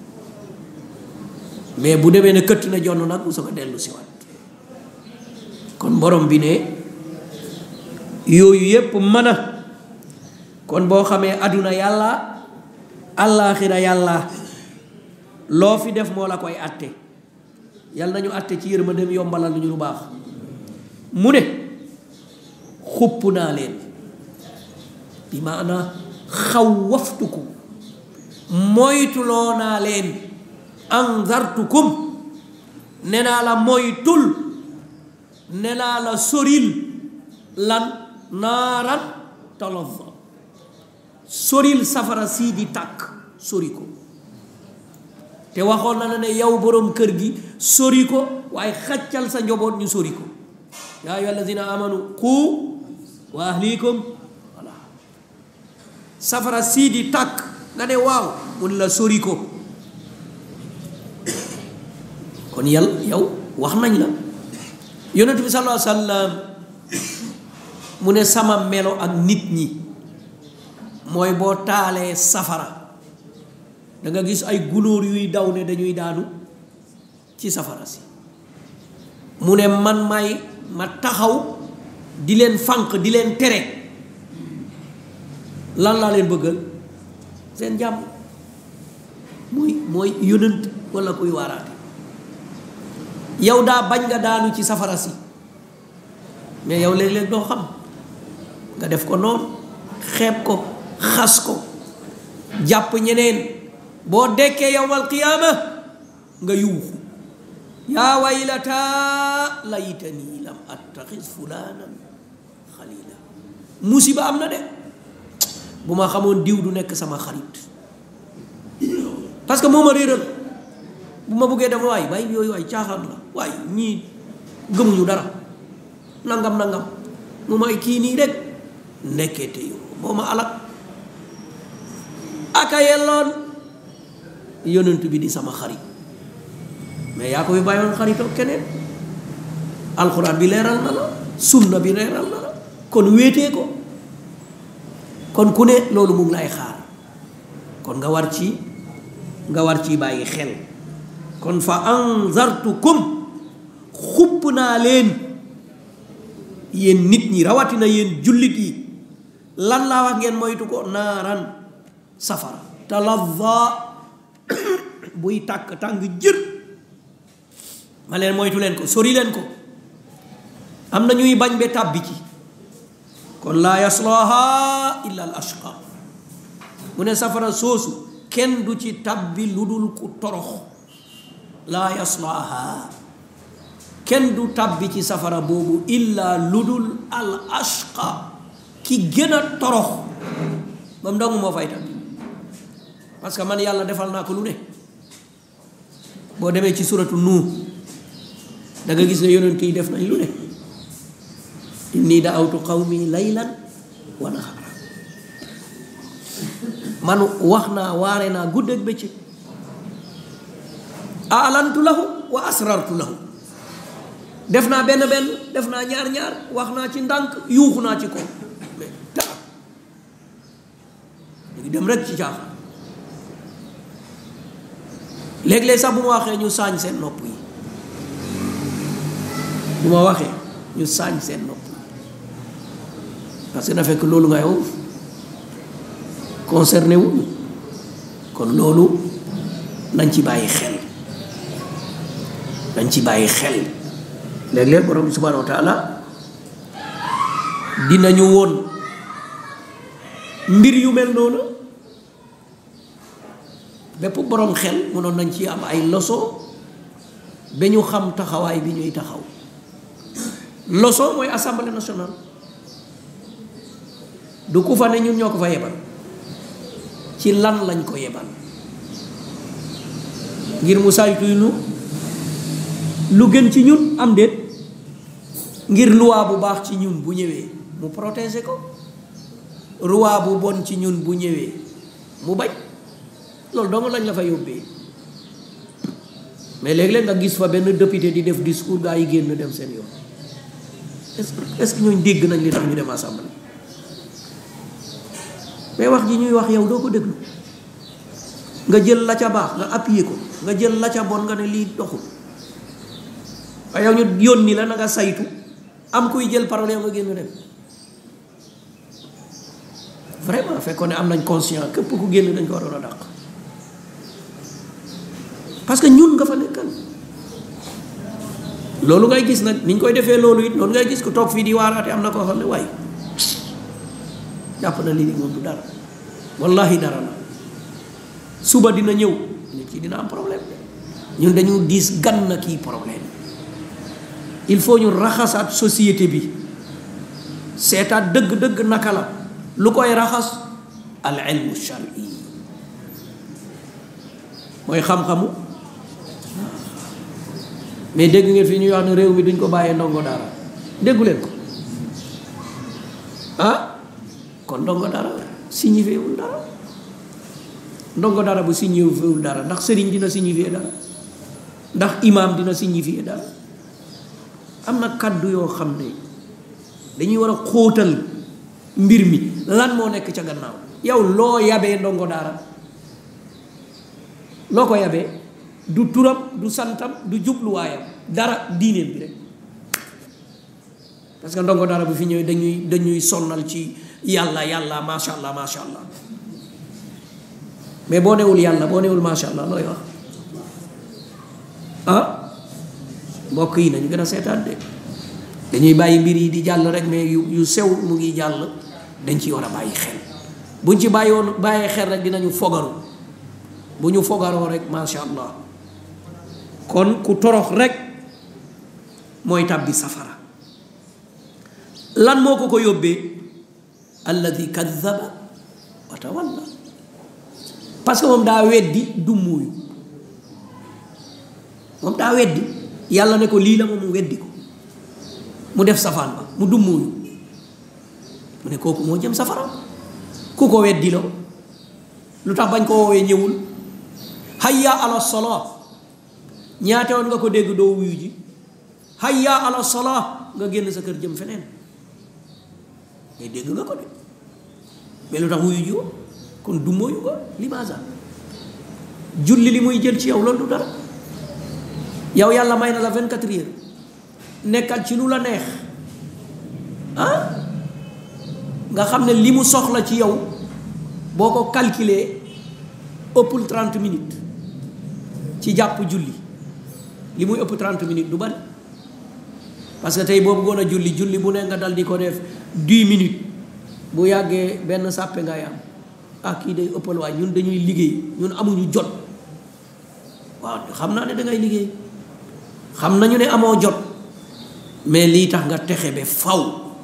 S1: mais bu demee ne këtt na jonn nag mu soog a dellu si waat kon borom bi ne yooyu yépp mën a kon boo xamee aduna yàlla àllaaxira yàlla loo fi def moo la koy atte yàlla nañu atte ci yërmandeem yombalal ñu lu baax mu ne xupp naa leen bi maana xawwaftukum moytuloo naa leen anzartukum nee naa la moytul nee naa la soril lan naaran talazza soril safara sii di tàkk sori ko te waxoon na ne yow boroom kër gi sori ko waaye xaccal sa njaboot ñu sori ko yaa ayyuha allazina amanu qu wa ahlikum voilà safara sii di tàkk nga ne waaw mun la sori ko kon yow wax nañ la yonent bi sallallahu alayhi wa sallam mu ne sama melo ak nit ñi mooy boo taalee safara da nga gis ay gunóor yuy daw ne dañuy daanu ci safara si mu ne man ma taxaw di leen fànq di leen tere lan laa leen bëggal seen jàmm mooy yonent wala kuy waaraate yow daa bañ nga daanu ci safara si mais yow léeg-léeg doo xam nga def ko noonu xeeb ko xas ko jàpp ñeneen boo dekkee yawmal qiyaama nga yuuxu yaa waylata laytani lam attaxis fulaanan xalila musiba am na de bu ma xamoon diw du nekk sama xarit parce que moo ma réeral bu ma buggee def waay bàyyi yooyu waay caaxaan la waay ñii gëmuñu dara nangam mu may kii nii rek nekkete yow moo ma alak aka yelloon yonent bi di sama xarit mais yaa ko fi bàyyoon xaritoo keneen alxuraan bi leeral na la sunna bi leeral na la kon wéetee ko kon ku ne loolu mu ngi lay xaar kon nga war ci bàyyi xel kon fa anzartukum xupp naa leen yéen nit ñi rawatina yéen jullit yi lan laa wax ngeen moytu ko naaran safara talazza buy tàkk tàng jër ma leen moytu leen ko sori leen ko am na ñuy bañ be tàbbi ci kon laa yaslaha illa al ashqa mu ne safara soosu kenn du ci tàbbi lu dul ku torox laa yaslaha kenn du tàbbi ci safara boobu illa lu dul al ashqa ki gën a torox moom dong moo fay tàbbi parce que man yàlla defal naa ko lu ne boo demee ci suratu Nuh da nga gis ne yonent yi def nañ lu ne inni da'awtu qawmi laylan wa nahara man wax naa waare naa guddeeg bëccëg a'lantu lahu wa asrartu lahu def naa benn def naa ñaar wax naa ci ndànk yuuxu naa ci ko mais dara ñu ngi dem rek ci caaxaan léeg-léeg sax bu ma waxee ñu saañ seen nopp yi bu ma waxee ñu saañ seen nopp yi parce que na fekk loolu ngay wax concerné wu kon loolu nañ ci bàyyi xel léeg-léeg borom bi subhanahu wa taala dinañu woon mbir yu mel noonu bépp borom xel mënoon nañ ci am ay leçon ba ñu xam taxawaay bi ñuy taxaw leçon mooy assemblée nationale du ku fa ne ñun ñoo ko fa yebal ci lan lañ ko yebal ngir mu saytuy nu lu gën ci ñun am déet ngir loi bu baax ci ñun bu ñëwee mu protéger ko loi bu bon ci ñun bu ñëwee mu bañ loolu dong lañ la fa yóbbee mais léeg-léeg nga gis fa benn député di def discours gaa yi génn dem seen yoon est-ce que ñooñ dégg nañ li tax ñu dem assemblée mais wax ji ñuy wax yow doo ko déglu nga jël la ca baax nga appuyer ko nga jël la ca bon nga ne lii doxul waaye yow ñu yónni la na nga saytu am kuy jël parole yow nga génn dem vraiment fekkoon ne am nañ conscience képp ku génn dañ ko waroon a dàq parce que ñun nga fa nekkal. loolu ngay gis nag niñ koy defee loolu it loolu ngay gis ku toog fii di waaraate am na koo xam ne waaye jàpp na lii moom du dara wallahi dara la suba dina ñëw nit ki dina am problème ñun dañu diis gan na kii problème il faut ñu raxasaat société bi seetaat dëgg-dëgg naka la lu koy raxas al ilmu shar'i mooy xam-xamu mais dégg ngeen fi ñuy wax ne réew mi duñ ko bàyyee ndongo dara déggu leen ko ah kon ndongo dara signifié wul dara ndongo dara bu signifié wul dara ndax sëriñ dina signifié dara ndax imam dina signifié dara am na kàddu yoo xam ne dañuy war a xóotal mbir mi lan moo nekk ca gannaaw yow loo yabee ndongo dara loo ko yabee du turam du santam du jubluwaayam dara diineem bi rek parce que ndongo dara bu fi ñëwee dañuy sonnal ci yàlla macha allah mais boo newul yàlla boo newul macha allah looy wax ah mbokk yi nañu gën a seetaan de dañuy bàyyi mbir yi di jàll rek mais yu sew mu ngi jàll dañ ci war a bàyyi xel buñ ci bàyyee xel rek dinañu fogaru bu ñu fogaroo rek macha allah kon ku torox rek mooy tàbbi safara lan moo ko yóbbee alladi kadaba wa tawalla parce que moom daa weddi du muuyu moom daa weddi yàlla ne ko lii la moom mu weddi ko mu def safaan ba mu du muuyu mu ne kooku moo jëm safara ku ko weddi la lu tax bañ ko woowee ñëwul hayya ala salaa ñaate woon nga ko dégg doo wuyu ji hayya ala salaa nga génn sa kër jëm feneen mais dégg nga ko de mais lu tax wuyu ji woo kon du mooyu ko limaasa julli li muy jël ci yow loolu du dara yow yàlla may na la 24 heures nekkal ci lu la neex ah nga xam ne li mu soxla ci yow boo ko calculer ëppul 30 minutes ci jàpp julli li muy ëpp 30 minutes du bari parce que tey boo bëggoon a julli bu ne nga dal di ko def 10 minutes bu yàggee benn sàppe ngay am ah kii day ëppal waaye ñun dañuy liggéey ñun amuñu jot waaw xam naa ne dangay liggéey xam nañu ne amoo jot mais lii tax nga texe ba faw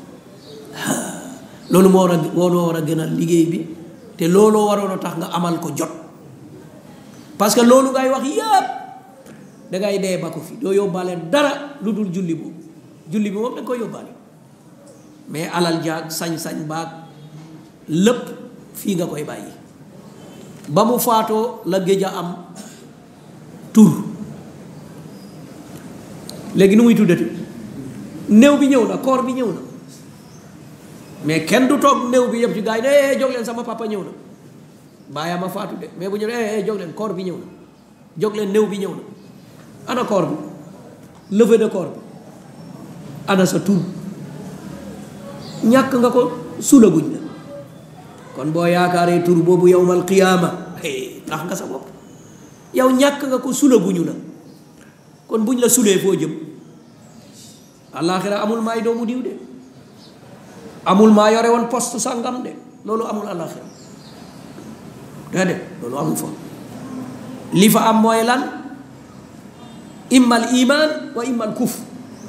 S1: loolu moo war a gën a liggéey bi te looloo waroon a tax nga amal ko jot parce que loolu ngay wax yëpp dangay dee ba ko fi doo yóbbaale dara lu dul julli bi moom danga koy yóbbaale mais alal jaag sañ-sañ baag lépp fii nga koy bàyyi ba mu faatoo la géej a am tur léegi nu muy tuddati néew bi ñëw na koor bi ñëw na mais kenn du toog néew bi yëpp ci gars yi ne jóg leen sama papa ñëw na bàyyi ma faatu de mais bu ñu ne jóg leen koor bi ñëw na jóg leen néew bi ñëw na ana koor bi levée de corps bi ana sa tur ñàkk nga ko sulaguñ la kon boo yaakaaree tur boobu yawmal qiyaama ndax nga sa bopp yow ñàkk nga ko sulaguñu la kon buñ la sulee foo jëm àllaaxira amul maay doomu diw de amul maa yore woon poste sangam de loolu amul àllaaxira déedéet loolu amul fa li fa am mooy lan immal iman wa immal kufr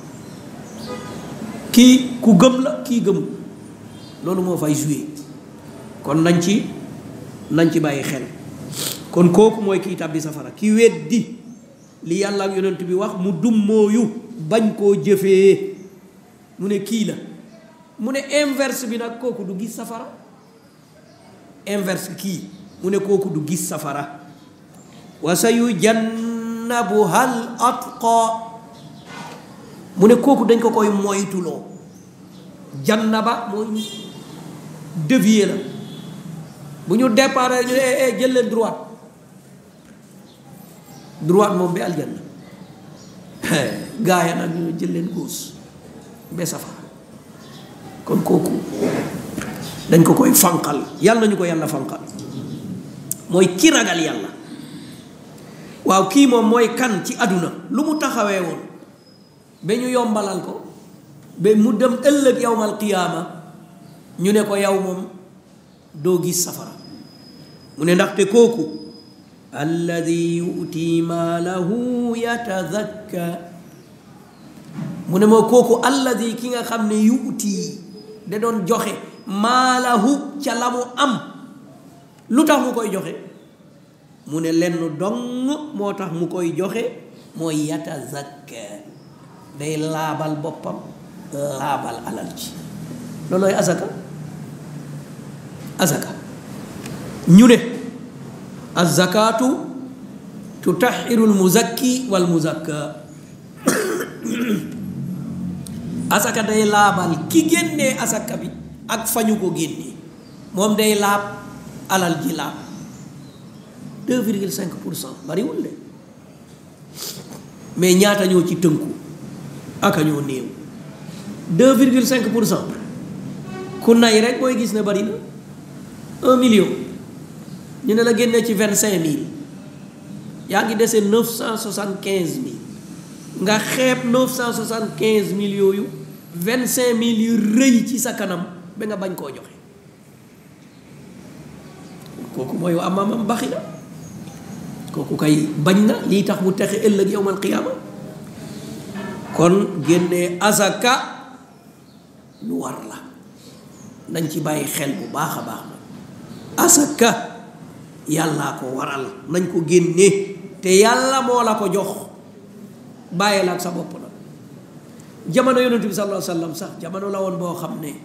S1: kii ku gëm la kii gëm loolu moo fay joué kon nañ ci bàyyi xel kon kooku mooy kii tàbbi safara ki weddi li yàlla ak yonent bi wax mu dummóoyu bañ koo jëfee mu ne kii la mu ne inverse bi nag kooku du gis safara inverse kii mu ne kooku du gis safara wa sayujannabuha al atqa mu ne kooku dañ ko koy moytuloo jannaba mooy dévier la bu ñu départ ñu ne jël leen droite moom ba aljanna gaaya nag ñu jël leen gauche ba safara kon kooku dañ ko koy fanqal yàlla nañu ko yàlla fanqal mooy ki ragal yàlla waaw kii moom mooy kan ci àdduna lu mu taxawee woon ba ñu yombalal ko ba mu dem ëllëg yawmal qiyaama ñu ne ko yow moom doo gis safara mu ne ndaxte kooku alladi yu'ti maalahu yatazakka mu ne moo kooku alladi ki nga xam ne yu'ti da doon joxe maalahu ca la mu am lu tax mu koy joxe mu ne lenn dong moo tax mu koy joxe mooy yatazakka day laabal boppam laabal alal ci loolooy azaka ñu ne azakaatu tutahhiru almuzakki walmuzakka asaka day laabal ki génnee asaka bi ak fañu ko génnee moom day laab alal ji laab 2,5% bariwul de mais ñaata ñoo ci tënku aka ñoo néew 2,5% ku nay rek mooy gis ne bari na 1 million ñu ne la génnee ci 25,000 yaa ngi dese 975,000 nga xeeb 975,000 yooyu 25,000 yu rëy ci sa kanam ba nga bañ koo joxe kooku mooy amamam baxi na kooku kay bañ na lii tax mu texe ëllëg yawmal qiyaama kon génnee azaka lu war la nañ ci bàyyi xel bu baax a baax na azaka yàllaa ko waral nañ ko génnee te yàlla moo la ko jox bàyyi la ak sa bopp la jamono yonent bi sallallahu alayhi wa sallam sax jamono la woon boo xam ne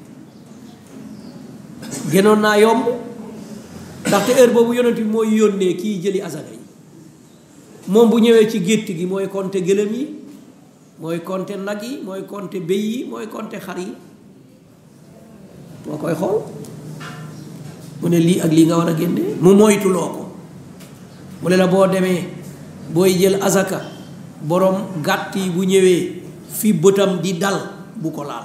S1: gënoon naa yomb ndaxte heure boobu yonent bi mooy yónnee kii jëli azaka yi moom bu ñëwee ci gétt gi mooy compter gëlëm yi mooy compter nag yi mooy compter béy yi mooy compter xar yi moo koy xool mu ne lii ak lii nga war a génne mu moytuloo ko mu ne la boo demee booy jël azaka borom gàtt yi bu ñëwee fi bëtam di dal bu ko laal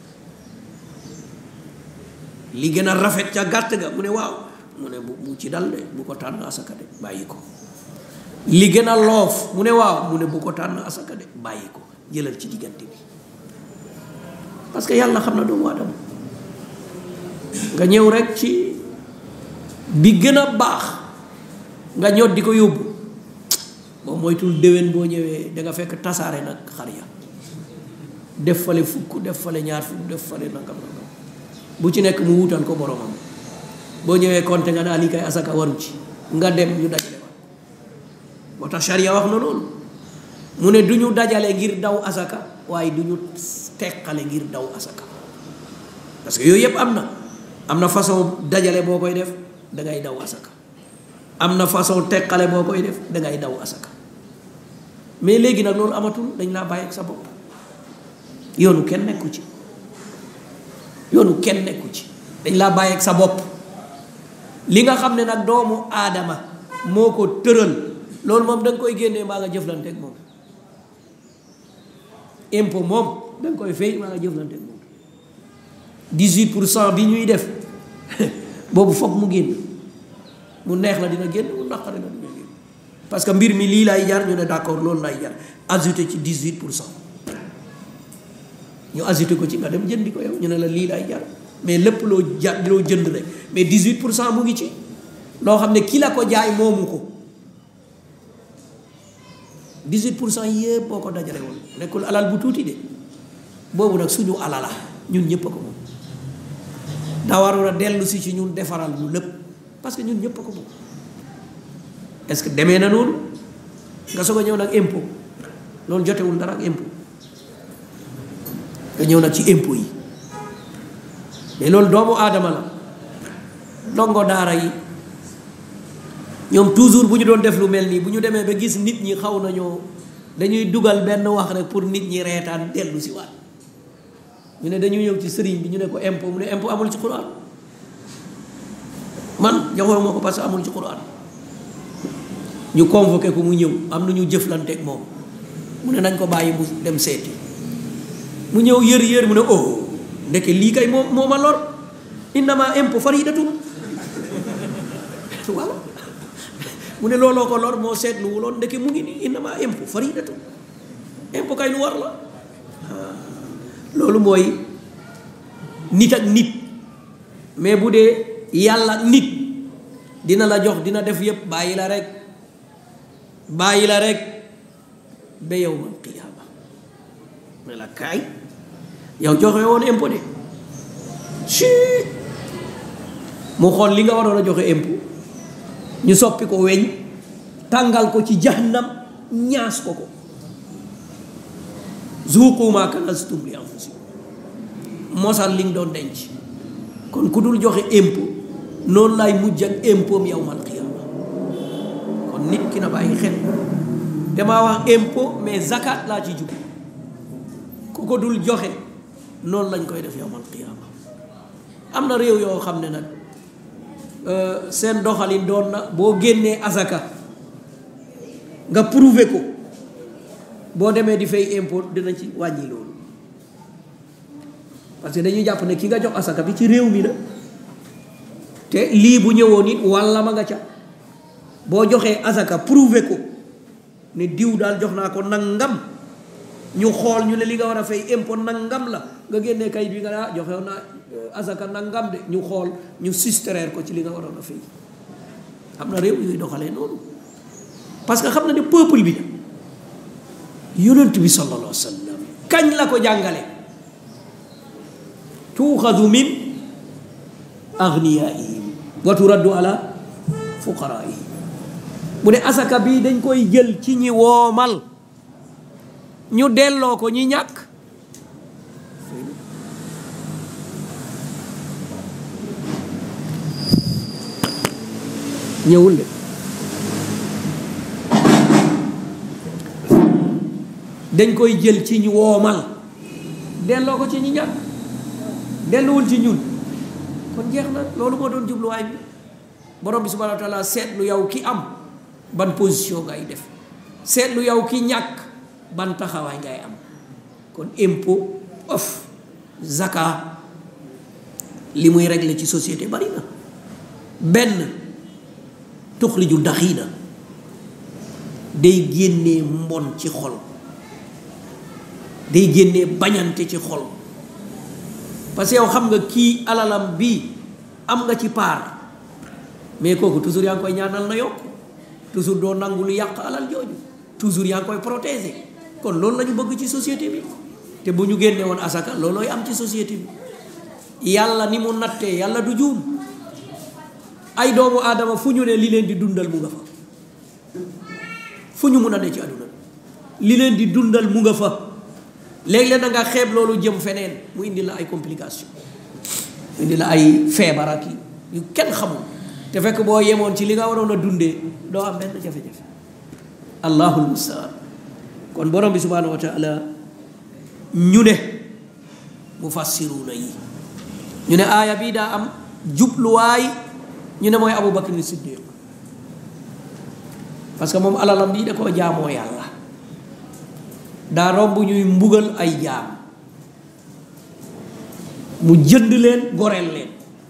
S1: li gën a rafet ca gàtt ga mu ne waaw mu ne bu ci dal de bu ko tànn asaka de bàyyi ko li gën a loof mu ne waaw mu ne bu ko tànn asaka de bàyyi ko jëlal ci diggante bi parce que yàlla xam na doomu aadama nga ñëw rek ci bi gën a baax nga ñot di ko yóbbu boo moytul déwén boo ñëwee da nga fekk tasaare nag xar ya def fale fukk def fale ñaar fukk def fale nangam bu ci nekk mu wutal ko boromam boo ñëwee compté nga naa lii kay asaka waru ci nga dem ñu dajale waat moo tax charia wax na loolu mu ne du ñu dajale ngir daw asaka waaye du ñu teqale ngir daw asaka parce que yooyu yëpp am na façon dajale boo koy def da ngay daw asaka am na façon teqale boo koy def da ngay daw asaka mais léegi nag loolu amatul dañ laa bàyyi ak sa bopp yoonu kenn nekku ci dañ laa bàyyi ak sa bopp li nga xam ne nag doomu aadama moo ko tëral loolu moom da nga koy génnee maa nga jëflante ak moom impôt moom da nga koy fay maa nga jëflante ak moom 18% bi ñuy def boobu foog mu génn mu neex la dina génn mu naqare la dina génn parce que mbir mi lii lay jar ñu ne d'accord loolu lay jar ajouté ci 18% ñu ajouté ko ci nga dem jëndi ko yow ñu ne la lii lay jar mais lépp loo jënd rek mais 18% mu ngi ci loo xam ne ki la ko jaay moomu ko 18% yëpp boo ko dajale woon nekkul alal bu tuuti de boobu nag suñu alala ñun ñëpp a ko moom daa waroon a dellu si ci ñun defaral ñu lépp parce que ñun ñëpp a ko moom est-ce que demee na noonu nga soog a ñëw nag impôt loolu jotewul dara ak impôt nga ñëw nag ci impôt yi mais loolu doomu aadama la ndongo daara yi ñoom toujours bu ñu doon def lu mel nii bu ñu demee ba gis nit ñi xaw nañoo dañuy dugal benn wax rek pour nit ñi reetaan dellu si waat ñu ne dañuy ñëw ci sëriñ bi ñu ne ko impôt mu ne impôt amul ci Quran man joxoon moo ko parce que amul ci Quran ñu convoqué ko mu ñëw am na ñu jëflanteeg moom mu ne nañ ko bàyyi mu dem seeti mu ñëw yër mu ne oh ndeke lii kay moo ma lor innama impôt faridatun voilà mu ne looloo ko lor moo seetlu wuloon ndeke mu ngi nii innama impôt faridatun impôt kay lu war la loolu mooy nit ak nit. mais bu dee yàlla nit dina la jox dina def yépp bàyyi la rek ba yawmal qiyaama mais la kaay yow joxe woon impôt de ci mu xool li nga waroon a joxe impôt ñu soppi ko weñ tàngal ko ci jahannam ñaas ko zuuqu maa kanaztum li anfusikum mosal li nga doon denc. kon ku dul joxe impôt noonu laay mujj ak impôt am yawmal qiyaama kon nit ki na bàyyi xel damaa wax impôt mais zakat laa ci jub ku ko dul joxe noonu lañ koy def yawmal qiyaama. am na réew yoo xam ne nag seen doxalin doon na boo génnee azaka nga prouver ko boo demee di fay impôt dina ci wàññi loolu. parce que dañuy jàpp ne ki nga jox asaka bi ci réew mi la te lii bu ñëwoon it walla ma nga ca boo joxee asaka prouver ko ne diw daal jox naa ko nangam ñu xool ñu ne li nga war a fay impôt nangam la nga génnee kayit bi nga naa joxe naa asaka nangam de ñu xool ñu soustraire ko ci li nga waroon a fay. am na réew yooyu doxalee noonu parce que xam na ne peuple bi yonent bi sallallahu alayhi wa sallam kañ la ko jàngale. tuuxadu min agniyaihim wa turaddu ala fuqaraihim mu ne asaka bi dañ koy jël ci ñi woomal ñu delloo ko ñi ñàkk. ñëwul de dañ koy jël ci ñi woomal delloo ko ci ñi ñàkk. delluwul ci ñun kon jeex na loolu moo doon jubluwaay bi borom bi subhanahu wa taala seetlu yow ki am ban position ngay def seetlu yow ki ñàkk ban taxawaay ngay am kon impôt of zaka li muy régler ci société bari na. benn tuxriju daxiina day génnee mbon ci xol day génnee bañante ci xol. parce que yow xam nga kii alalam bii am nga ci part mais kooku toujours yaa ngi koy ñaanal na yokk toujours doo nangu lu yàq alal jooju toujours yaa ngi koy protéger kon loolu la ñu bëgg ci société bi te bu ñu génne woon asaka loolooy am ci société bi. yàlla ni mu nattee yàlla du juum ay doomu aadama fu ñu ne li leen di dundal mu nga fa fu ñu mun a ne ci àdduna li leen di dundal mu nga fa. léeg-léeg da nga xeeb loolu jëm feneen mu indi la ay complication indi la ay feebar ak yu kenn xamul te fekk boo yemoon ci li nga waroon a dundee doo am benn jafe-jafe. allahul mustaan kon borom bi subhanahu wa taala ñu ne mufassiruuna yi ñu ne aaya bii daa am jubluwaay ñu ne mooy Abu Bakr Siddiq parce que moom alalam bii da koo jaamoo yàlla. daa romb ñuy mbugal ay jaam mu jënd leen goreel leen.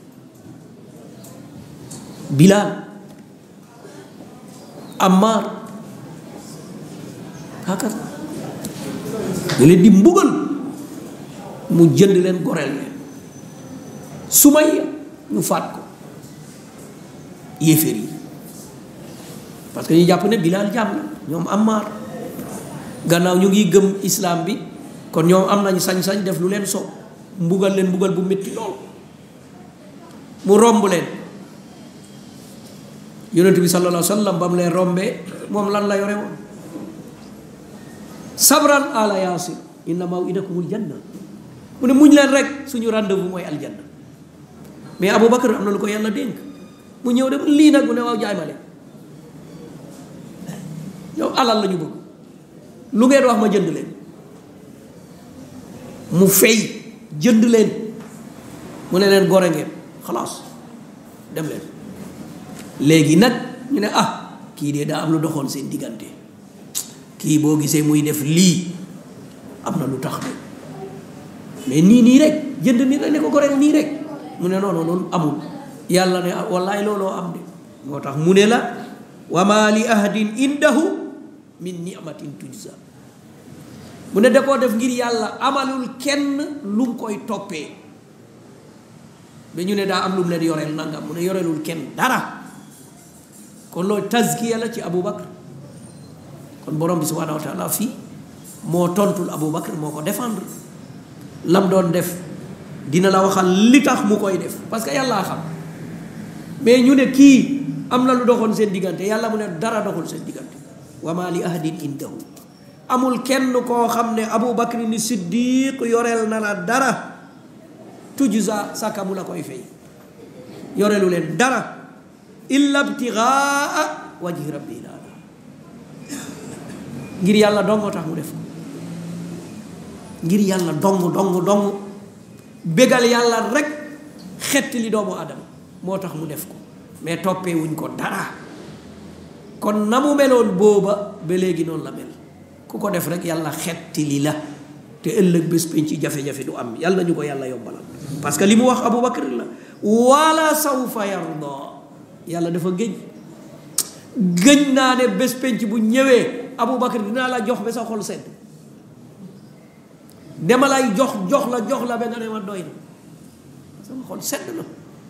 S1: Bilaal Ammaar hakaza ñu leen di mbugal mu jënd leen goreel leen. Sumayya ñu faat ko yéeféer yi parce que ñu jàpp ne Bilaal jaam la ñoom Ammaar gannaaw ñu ngi gëm islam bi kon ñoom am nañ sañ-sañ def lu leen soob mbugal leen mbugal bu métti lool mu romb leen. yonent bi sallallahu alayhi wa sallam ba mu leen rombee moom lan la yore woon sabran ala yaasir inna maw'idakumul janna mu ne muñ leen rek suñu rendez-vous mooy aljanna. mais Aboubacar am na lu ko yàlla dénk mu ñëw de lii nag mu ne waaw jaay ma leen yow alal la ñu bëgg lu ngeen wax ma jënd leen mu fay jënd leen mu ne leen gore ngeen xalaas dem leen. léegi nag ñu ne kii de daa am lu doxoon seen diggante kii boo gisee muy def lii am na lu tax de mais nii rek jënd nii rek ne ko goreel nii rek mu ne noonu loolu amul yàlla ne wallaay looloo am de moo tax mu ne la wa ma li ahadin indahu min ni'matin tujza mu ne da koo def ngir yàlla amalul kenn lu mu koy toppee ba ñu ne daa am lu mu leen yoreel nangam mu ne yoreelul kenn dara kon loolu tazkiya la ci Abu Bakr kon borom bi subhanahu wa taala fii moo tontul Abu Bakr moo ko défendre lam doon def dina la waxal li tax mu koy def parce que yàllaa xam mais ñu ne kii am na lu doxoon seen diggante yàlla mu ne dara doxul seen diggante wa ma li ahadin indahu amul kenn koo xam ne Abu Bakr ni Siddiq yoreel na la dara tujza saka mu la koy fay yoreelu leen dara illa ibtigaa wajhi rabbil ala ngir yàlla dongo tax mu def ko ngir yàlla dong bégal yàlla rek xetti li doomu adama moo tax mu def ko mais toppee wuñ ko dara kon na mu meloon booba ba léegi noonu la mel ku ko def rek yàlla xetti li la te ëllëg bés penc ci jafe-jafe du am yàlla ñu ko yàlla yombalal parce que li mu wax Abu Bakr la wala sawfa yarda yàlla dafa gëñ naa ne bés penc bu ñëwee Abu Bakr dinaa la jox ba sa xol sedd dama lay jox la ba nga ne ma doy na sama xol sedd na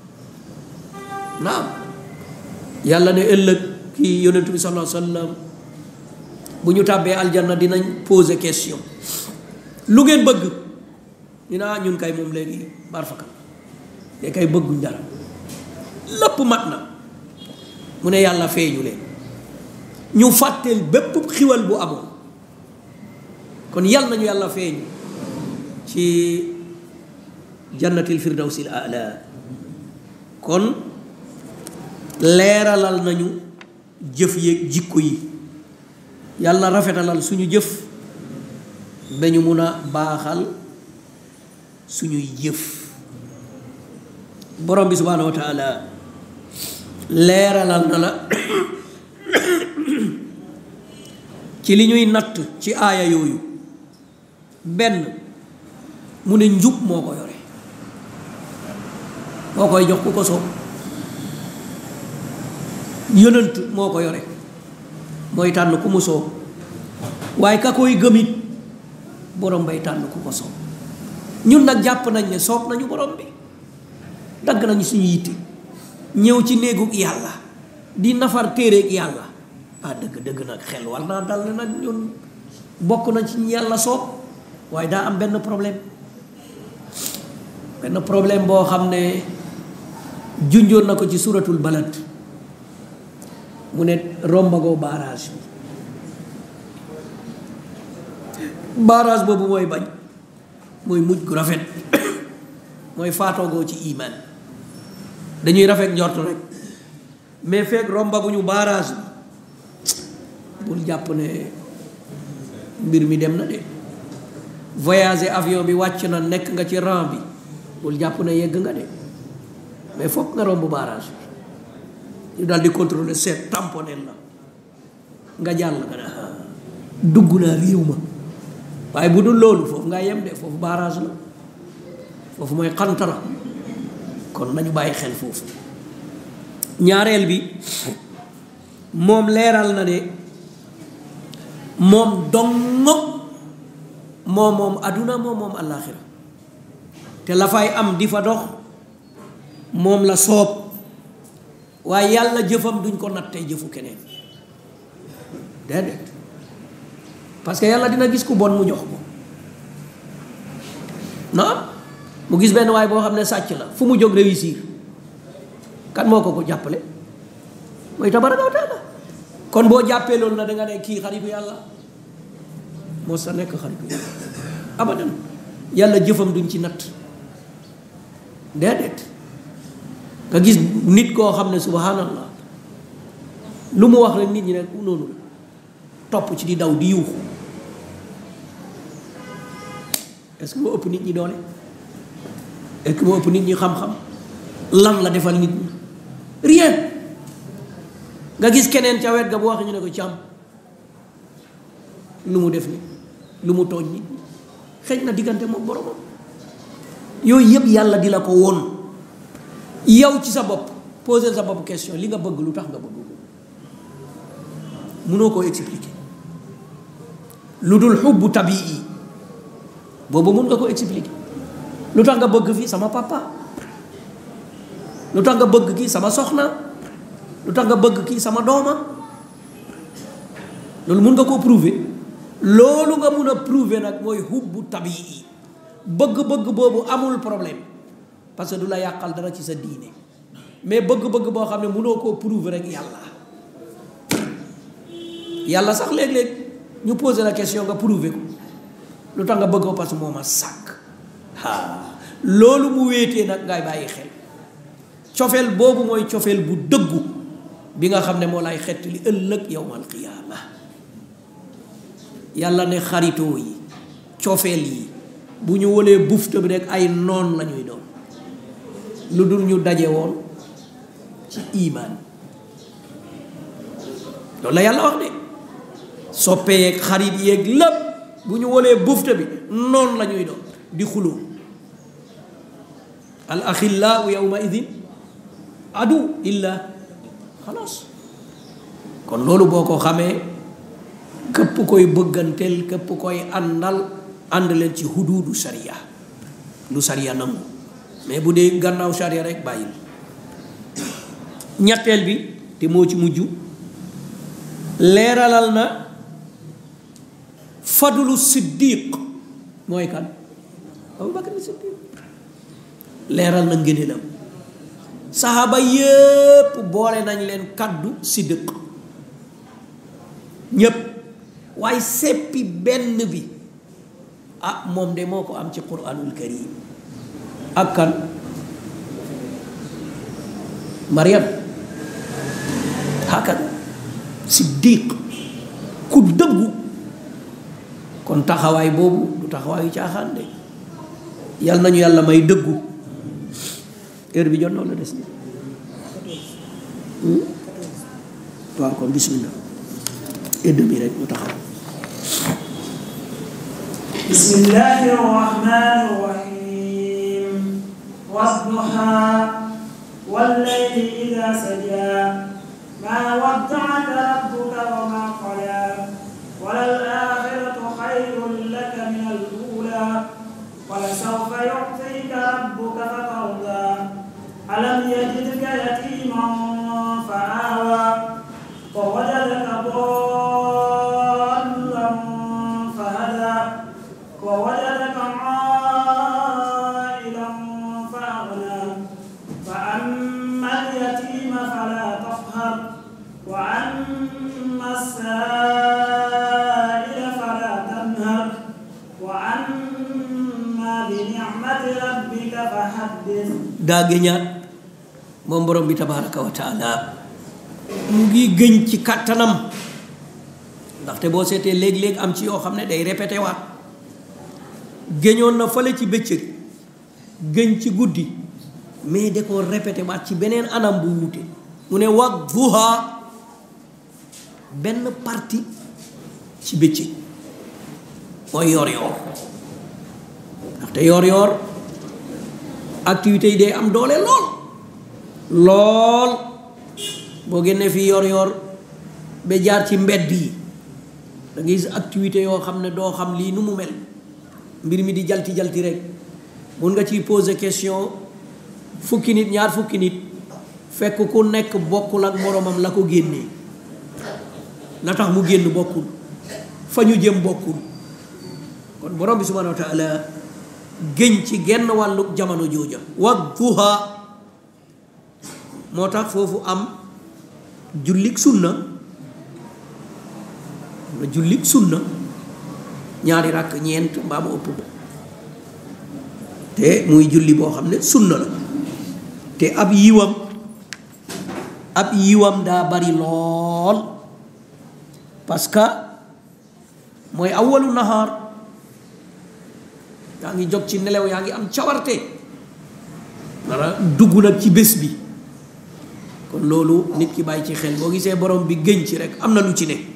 S1: naam yàlla ne ëllëg kii yonentu bi sallallahu alayhi wa sallam bu ñu tàbbee aljanna dinañ poser question lu ngeen bëgg dinaa ñun kay moom léegi barfakal te kay bëgguñ dara lépp mat na mu ne yàlla feeñu leen ñu fàtteel bépp xiwal bu amoon kon yàlla nañu yàlla feeñu ci jannatil firdawsil a'la kon leeralal nañu jëf yeeg jikko yi yàlla rafetalal suñu jëf dañu mun a baaxal suñuy jëf borom bi subhanahu wa taala leeralal na la ci li ñuy natt ci aaya yooyu benn mu ne njub moo ko yore moo koy jox ku ko soob yonent moo ko yore mooy tànn ku mu soob waaye ka koy gëmit borom bay tànn ku ko soob ñun nag jàpp nañ ne soob nañu borom bi dagg nañu suñu yitte ñëw ci néegug yàlla di nafar téereeg yàlla dëgg nag xel war naa dal ne nag ñun bokk nañ ci yàlla soob waaye daa am benn problème boo xam ne junjoon na ko ci suratul balad mu ne rombagoo barrage boobu mooy bañ mooy mujj gu rafet mooy faatoogoo ci iman dañuy rafet njort rek mais fekk rombaguñu barrage bi bul jàpp ne mbir mi dem na de voyager avion bi wàcc na nekk nga ci rang bi bul jàpp ne yegg nga de mais foog nga romb barrage bi ñu daal di contrôler seet tamponel la nga jàll nga ne dugg naa réew ma waaye bu dul loolu foofu nga yem de foofu barrage la foofu mooy xantara kon nañu bàyyi xel foofu ñaareel bi moom leeral na ne moom dong moom aduna moom àllaaxira te la fay am di fa dox moom la soob waaye yàlla jëfam duñ ko nattee jëfu keneen déedéet parce que yàlla dina gis ku bon mu jox ko naam mu gis benn waay boo xam ne sàcc la fu mu jóg réussir kan moo ko jàppale mooy tabaraka wa taala kon boo jàppee loolu na danga ne kii xaritu yàlla moo sa nekk xaritu yàlla abadan yàlla jëfam duñ ci natt déedéet nga gis nit koo xam ne subhanallah lu mu wax rek nit ñi ne noonu la topp ci di daw di yuuxu est-ce que moo ëpp nit ñi doole est-ce que moo ëpp nit ñi xam-xam lan la defal nit ñi rien nga gis keneen ca wet ga bu wax ñu ne ko càmm lu mu def nit lu mu tooñ nit xëj na diggante moom boromam yooyu yëpp yàlla di la ko woon yow ci sa bopp poser sa bopp question li nga bëgg lu tax nga bëgg ko mënoo koo expliquer lu dul xubbu tabii boobu mun nga ko expliquer lu tax nga bëgg fii sama papa lu tax nga bëgg kii sama soxna lu tax nga bëgg kii sama dooma loolu mun nga koo prouver loolu nga mun a prouver nag mooy xubbu tabii bëgg-bëgg boobu amul problème parce que du la yàqal dara ci sa diine mais bëgg-bëgg boo xam ne mënoo koo prouver rek yàlla sax léeg-léeg ñu poser la question nga prouver ko lu tax nga bëgg ko parce que moo ma sàkk loolu mu wéetee nag ngay bàyyi xel cofeel boobu mooy cofeel bu dëggu bi nga xam ne moo lay xett li ëllëg yawmal qiyaama yàlla ne xaritoo yi cofeel yi bu ñu walee bufta bi rek ay noon la ñuy doon lu dul ñu daje woon ci imaan loolu la yàlla wax de soppee yeeg xarit yeeg lépp bu ñu walee bufta bi noon la ñuy doon di xuloo al axillau yawma idin adu illa xalaas kon loolu boo ko xamee képp koy bëgganteel képp koy ànd leen ci huduudu sariya lu sariya nangu mais bu dee gannaaw sariya rek bàyyil ñetteel bi te moo ci mujj leeralal na fadlu siddiq mooy kan Abu Bakar Siddiq leeral na ngëneelam saxaaba yépp boole nañ leen kaddu siddiq ñépp waaye seppi benn bi moom de moo ko am ci quraanul karim ak kan Maryam hakada siddiq ku dëggu kon taxawaay boobu du taxawaayu caaxaan de yàlla nañu yàlla may dëggu heure bi jot na la des ni waaw kon bismillah edd bi rek mu taxaw
S2: bismillahi rahmani rahim wadduha wallayli idha saja ma wadda'aka rabbuka wa ma qala walal akhiratu khayrun laka min al-ula walasawfa yu'tika rabbuka fatarda alam yajidka yatiman fa'awa wa wajadaka dallan fahada wa wajadaka 'ailan fa'aghna fa amma al-yatima fala taqhar wa amma as-sa'ila fala tanhar wa amma bi ni'mati rabbika fahaddith
S1: daa gëñaat moom borom bi tabaraka wa taala mu ngi gëñ ci kàttanam ndaxte boo seetee léeg-léeg am ci yoo xam ne day répété waat gëñoon na fale ci bëccëg gëñ ci guddi mais da ko répété waat ci beneen anam bu wuute mu ne wadduha benn partie ci bëccëg mooy yor yor ndaxte yor yor activités yi day am doole lool boo génnee fii yor yor ba jaar ci mbedd yi da ngay gis activité yoo xam ne doo xam lii nu mu mel mbir mi di jalti rek mun nga ciy poser question fukki nit ñaar fukki nit fekk ku nekk bokkul ak moromam la ko génnee la tax mu génn bokkul fa ñu jëm bokkul kon borom bi subhanahu wa taala gëñ ci genn wàllu jamono jooja wadduha moo tax foofu am jullik sunna ñaari rakk ñeent mbaa mu ëpp te muy julli boo xam ne sunna la te ab yiwam daa bari lool parce que mooy awwalu nahaar yaa ngi jóg ci nelaw yaa ngi am cawarte dara dugg nag ci bés bi kon loolu nit ki bàyyi ci xel boo gisee borom bi gëñ ci rek am na lu ci ne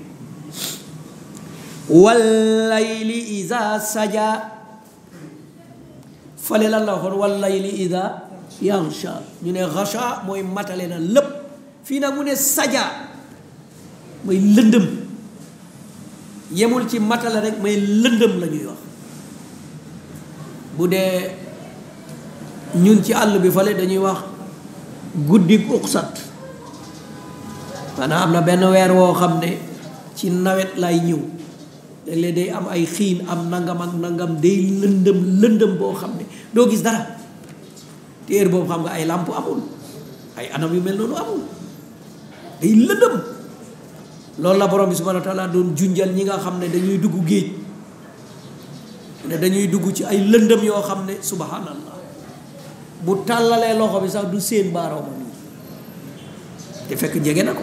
S1: wallayli iza saja fale lan la waxoon wallayli iza yaxsha ñu ne xasha mooy matale na lépp fii nag mu ne saja mooy lëndëm yemul ci matale rek mooy lëndëm la ñuy wax bu dee ñun ci àll bi fale dañuy wax guddik uqsat maanaam am na benn weer woo xam ne ci nawet lay ñëw léeg-léeg day am ay xiin am nangam ak nangam day lëndëm boo xam ne doo gis dara te heure boobu xam nga ay làmp amul ay anam yu mel noonu amul day lëndëm loolu la borom bi subhanahu wa taala doon junjal ñi nga xam ne dañuy dugg géej ne dañuy dugg ci ay lëndëm yoo xam ne subhanallah bu tàllalee loxo bi sax du seen baaraamam yi te fekk jege na ko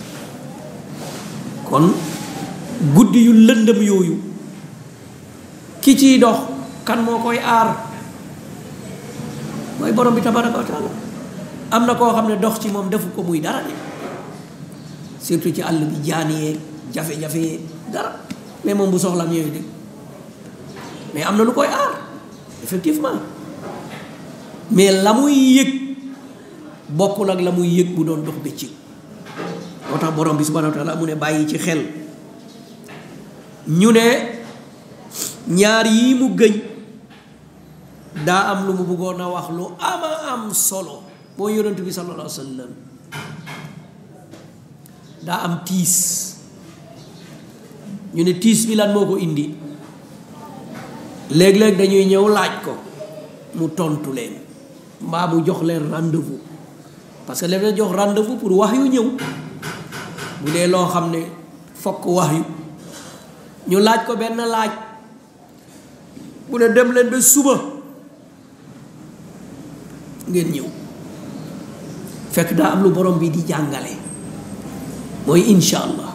S1: kon guddi yu lëndëm yooyu ki ciy dox kan moo koy aar mooy borom bi tabaraka wa taala am na koo xam ne dox ci moom defu ko muy dara de surtout ci àll bi jaan yeeg jafe-jafe yeeg dara mais moom bu soxlaam ñëwee dégg mais am na lu koy aar effectivement mais la muy yëg bokkul ak la muy yëg bu doon dox bëccëg moo tax borom bi subhanahu wa taala mu ne bàyyi ci xel ñu ne ñaar yii mu gëñ daa am lu mu bëggoon a wax lu ama am solo moo yonent bi sallallahu alayhi wa sallam daa am tiis ñu ne tiis bi lan moo ko indi léeg-léeg dañuy ñëw laaj ko mu tontu leen mbaa mu jox leen rendez-vous parce que leen jox rendez-vous pour wax yu ñëw bu dee loo xam ne fokk wax yu ñu laaj ko benn laaj bu ne dem leen ba suba ngeen ñëw fekk daa am lu borom bi di jàngale mooy insha allah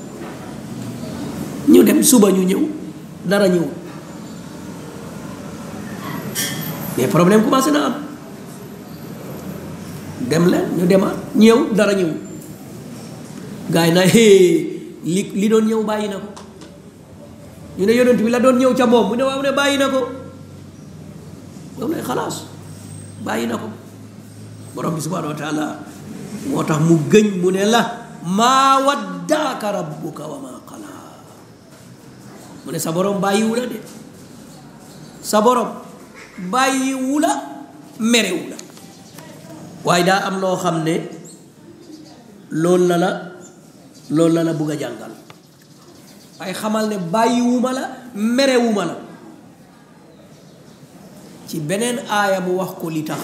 S1: ñu dem suba ñu ñëw dara ñëw mais problème commencé na am dem leen ñu demaat ñëw dara ñëw gars yi na li doon ñëw bàyyi na ko ñu ne yonent bi la doon ñëw ca moom mu ne waaw ne bàyyi na ko moom ne xalaas bàyyi na ko borom bi subhanahu wa taala moo tax mu gëñ mu ne la maa waddaaka rabbuka wa maa qalaa mu ne sa borom bàyyiwu la de sa borom bàyyiwu la merewu la waaye daa am loo xam ne loolu la la bugg a jàngal ay xamal ne bàyyiwuma la merewuma la ci beneen aaya mu wax ko li tax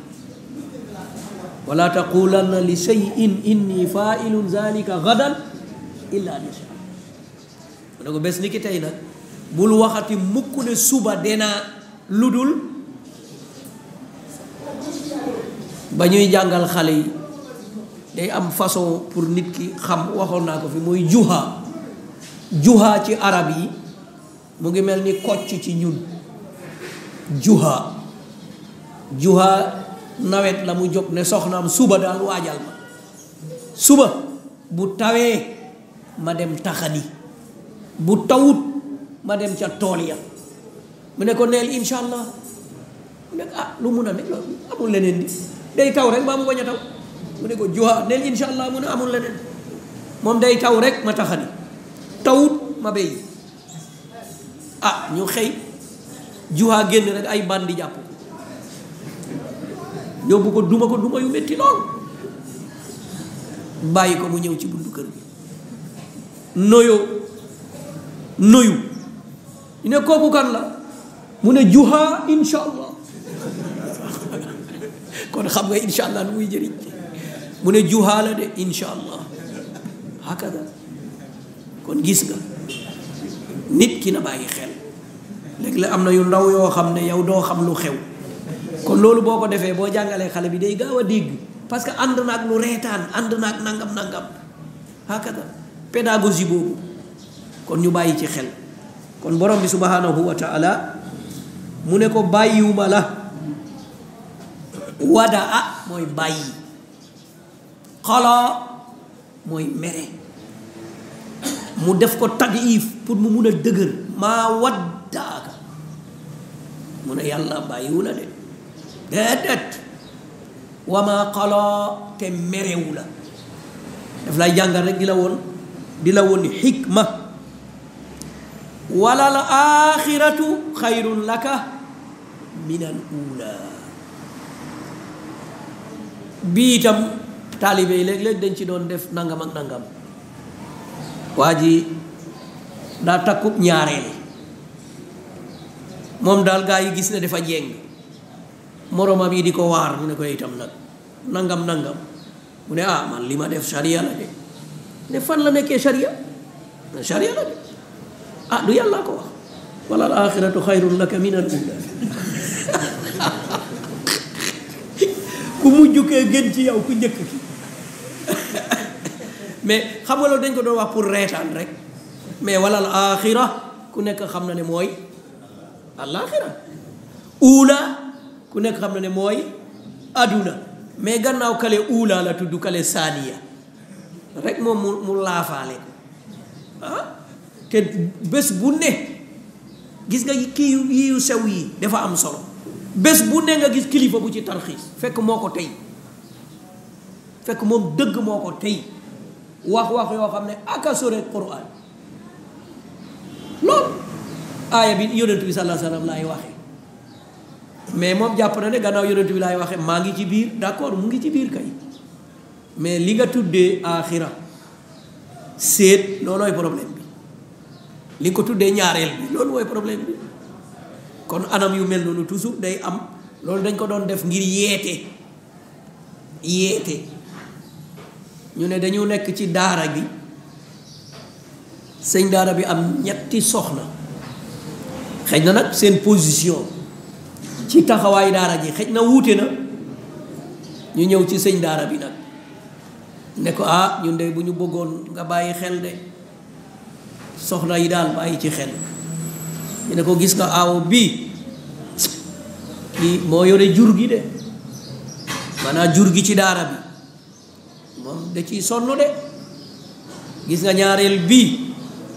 S1: wala taqulanna li shay'in inni fa'ilun zalika gadan illa an yasha mu ne ko bés ni ki tey nag bul waxati mukk ne suba denaa lu dul ba ñuy jàngal xale yi day am façon pour nit ki xam waxoon naa ko fi mooy juha ci arab yi mu ngi mel ni kocc ci ñun juha nawet la mu jóg ne soxnaam suba daal waajal ma suba bu tawee ma dem taxani bu tawut ma dem ca tool ya mu ne ko neel insha allah mu ne lu mun a ne amul leneen di day taw rek maa mu bañ a taw mu ne ko juha neel insha allah mu ne amul leneen moom day taw rek ma taxani tawut ma béy ñu xëy juha génn rek ay bandi jàpp ko yóbbu ko duma yu metti lool bàyyi ko mu ñëw ci buntu kër gi noyu ñu ne kooku kan la mu ne juha insha allah kon xam nga insha allah lu muy jëriñ mu ne juha la de insha allah hakada kon gis nga nit ki na bàyyi xel léegi la am na yu ndaw yoo xam ne yow doo xam lu xew kon loolu boo ko defee boo jàngalee xale bi day gaaw a dégg parce que ànd na ak lu reetaan ànd na ak nangam hakada pédagogie boobu kon ñu bàyyi ci xel kon borom bi subhanahu wa taala mu ne ko bàyyiwuma la wadaa mooy bàyyi xala mooy mere mu def ko tadiif pour mu mun a dëgër maa waddaaka mu ne yàlla bàyyiwu la de déedéet wa ma qala te merewu la daf lay jàngal rek di la woon xikma wala al axiratu xayrun laka min al ula bii itam taalibe yi léeg-léeg dañ ci doon def nangam ak nangam waa ji daa takkub ñaareel moom daal gaa yi gis ne dafa jéng moromam yi di ko waar ñu ne ko itam nag nangam mu ne man li ma def sharia la de ne fan la nekkee sharia la de du yàlla ko wax wala al axiratu xayrun laka min al ula ku mujj kee gën ci yow ku njëkk ki mais xam nga loolu dañ ko doon wax pour reetaan rek mais wala al axira ku nekk xam na ne mooy al axira ula ku nekk xam na ne mooy aduna mais gannaaw kale ula la tudd kale saaniya rek moom mu laafaale ko te bés bu ne gis nga kii yu sew yi dafa am solo bés bu ne nga gis kilifa bu ci tarxiis fekk moo ko tey fekk moom dëgg moo ko tey wax yoo xam ne aka sore Qur'an loolu aaya bi yonent bi sallallahu alayhi wa sallam laay waxee mais moom jàpp na ne gannaaw yonent bi laay waxee maa ngi ci biir d'accord mu ngi ci biir kay mais li nga tuddee axira seet loolooy problème bi li nga ko tuddee ñaareel bi loolu mooy problème bi kon anam yu mel noonu toujours day am loolu dañ ko doon def ngir yeete ñu ne dañu nekk ci daara bi sëñ daara bi am ñetti soxna xëy na nag seen position ci taxawaay daara ji xëy na wuute na ñu ñëw ci sëñ daara bi nag ne ko ñun de bu ñu bëggoon nga bàyyi xel de soxna yi daal bàyyi ci xel ñu ne ko gis nga aaw bii kii moo yore jur gi de maanaam jur gi ci daara bi moom da ciy sonn de gis nga ñaareel bii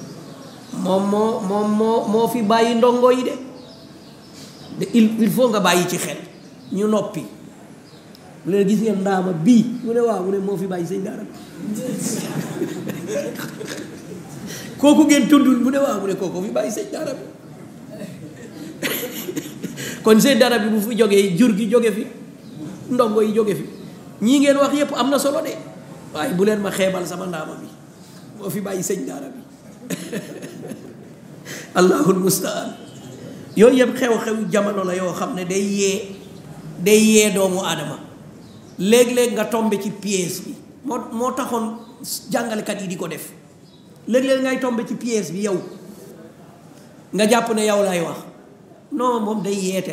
S1: moom moo fi bàyyi ndongo yi de il faut nga bàyyi ci xel ñu noppi mu ne gis ngeen ndaama bii mu ne waaw mu ne moo fi bàyyi sëñ daara bi kooku ngeen tuddul mu ne waaw mu ne kooku fi bàyyi sëñ daara bi kon sëñ daara bi bu fi jógee jur gi jóge fi ndongo yi jóge fi ñii ngeen wax yépp am na solo de waaye bu leen ma xeebal sama ndaama bi moo fi bàyyi sëñ daara bi allahul mustaan yooyu yëpp xew-xew jamono la yoo xam ne day yee doomu aadama léeg-léeg nga tombe ci pièce bi moo taxoon jàngalekat yi di ko def léeg-léeg ngay tombe ci pièce bi yow nga jàpp ne yow lay wax non moom day yeete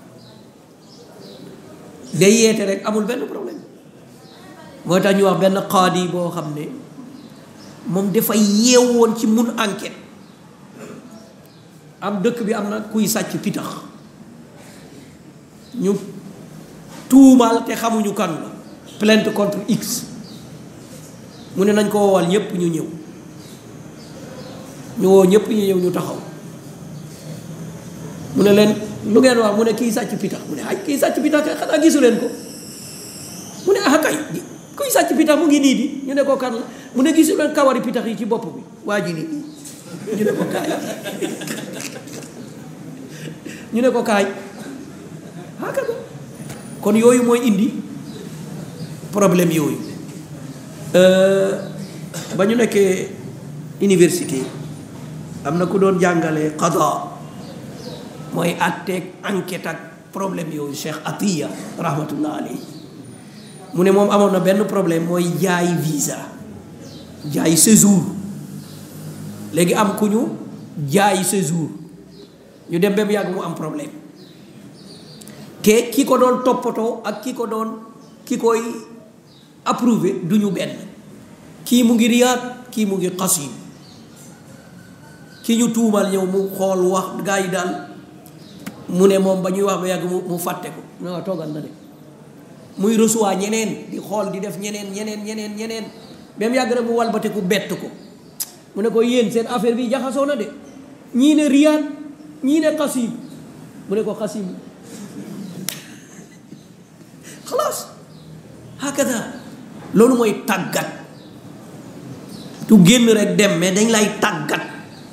S1: rek amul benn problème moo tax ñu wax benn qaadi boo xam ne moom dafa yeewoon ci mun enquête am dëkk bi am na kuy sàcc pitax ñu tuumaal te xamuñu kan la plainte contre X mu ne nañ ko woowal ñëpp ñu ñëw ñu woo ñëpp ñu ñëw ñu taxaw mu ne leen lu ngeen wax mu ne kii sàcc pitax mu ne ay kii sàcc pitax kay xanaa gisu leen ko mu ne kay kuy sàcc pitax mu ngi nii di ñu ne ko kan la mu ne gisu leen kawari pitax yi ci bopp bi waa ji nii ñu ne ko kaay ñu ne ko kaay hakaza kon yooyu mooy indi problème yooyu ba ñu nekkee université am na ku doon jàngale qada mooy atteeg enquête ak problème yooyu Cheikh Atiya rahmatullah alayhi mu ne moom amoon na benn problème mooy jaay visa jaay séjour léegi am ku ñu jaay séjour ñu dem ba mu yàgg mu am problème te ki ko doon toppatoo ak ki koy approuvé du ñu benn kii mu ngi Riyad kii mu ngi Qasim ki ñu tuumal ñëw mu xool wax gaa yi daal mu ne moom ba ñuy wax ba yàgg mu fàtte ko non toogal na de muy recevoir ñeneen di xool di def ñeneen ba mu yàgg rek mu walbateku bett ko mu ne ko yéen seen affaire bi jaxasoo na de ñii ne Riyad ñii ne Qasim mu ne ko Qasim xalaas hakada loolu mooy tàggat tu génn rek dem mais dañ lay tàggat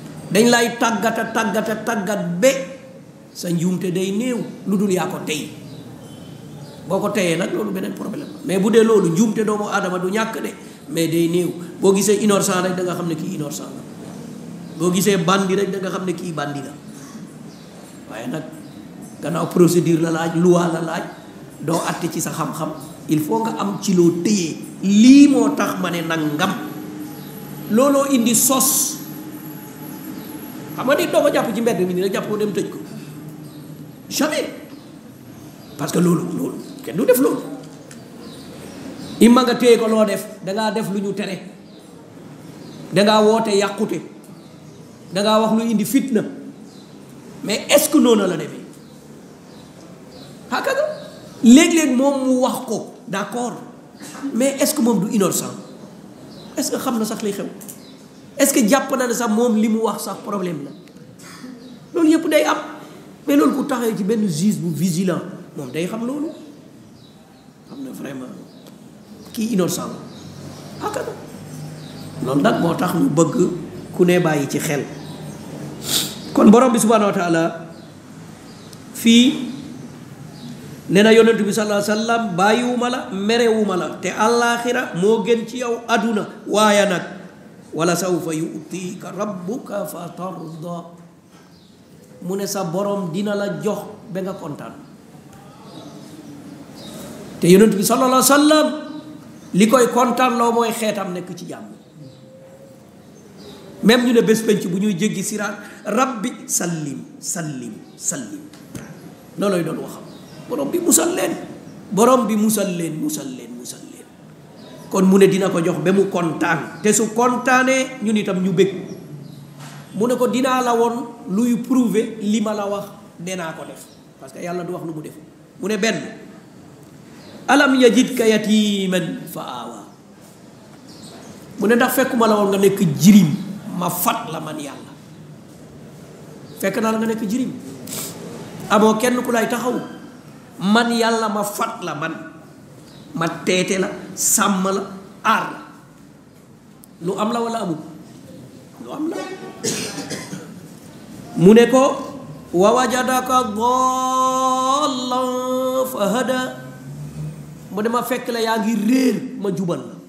S1: tàggat ba sa njuumte day néew lu dul yaa ko tey boo ko teyee nag loolu beneen problème mais bu dee loolu njuumte doomu aadama du ñàkk de mais day néew boo gisee innocent rek da nga xam ne kii innocent la boo gisee bandi rek da nga xam ne kii bandi la waaye nag gannaaw procédure la laaj loi la laaj doo àtte ci sa xam-xam il faut nga am ci loo téye lii moo tax ma ne nangam looloo indi sos xam nga nit doo ko jàpp ci mbedd mi ni rek jàpp ko dem tëj ko jamais parce que loolu kenn du def loolu imma nga téye ko loo def dangaa def lu ñu tere dangaa woote yàqute dangaa wax lu indi fitna mais est-ce que noonu la demee hakaga léeg-léeg moom mu wax ko d'accord mais est-ce que moom du innocent est-ce que xam na sax li xew est-ce que jàpp na ne sax moom li mu wax sax problème la loolu yëpp day am mais loolu ku taxee ci benn juge bu vigilant moom day xam loolu xam na vraiment kii innocent hakaga loolu nag moo tax ñu bëgg ku ne bàyyi ci xel kon borom bi subhanahu wa taala fii nee na yonent bi sallallahu alayhi wa sallam bàyyiwuma la merewuma la te àllaaxira moo gën ci yow aduna waaye nag wala sawfa yu'tika rabbuka fa tarda mu ne sa borom dina la jox ba nga kontaan te yonent bi sallallahu alayhi wa sallam li koy kontaan loo mooy xeetam nekk ci jàmm même ñu ne bés penc bu ñuy jéggi siraat rabbi sallim loolooy doon waxam borom bi musal leen kon mu ne dina ko jox ba mu kontaan te su kontaanee ñun itam ñu bëgg mu ne ko dinaa la woon luy prouver li ma la wax dinaa ko def parce que yàlla du wax lu mu def mu ne benn alam yajidka yatiman fa awa mu ne ndax fekkuma la woon nga nekk jirim ma fat la man yàlla fekk naa la nga nekk jirim amoo kenn ku lay taxaw man yàlla ma fat la ma teete la sàmm la aar la lu am la wala amul lu am la mu ne ko wa wajadaka dallan fa hada mu ne ma fekk la yaa ngi réer ma jubal la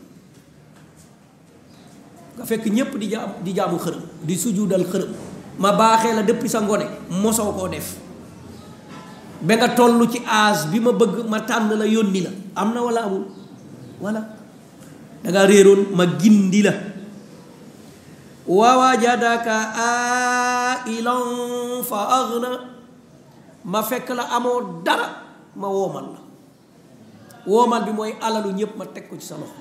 S1: nga fekk ñépp di jaamu xërëm di sujudal xërëm ma baaxee la depuis sa ngone mosoo koo def ba nga toll ci âge bi ma bëgg ma tànn la yónni la am na wala amul wala danga réeroon ma gindi la wa wajadaka ailan fa aghna ma fekk la amoo dara ma woomal la woomal bi mooy alalu ñëpp ma teg ko ci sa loxo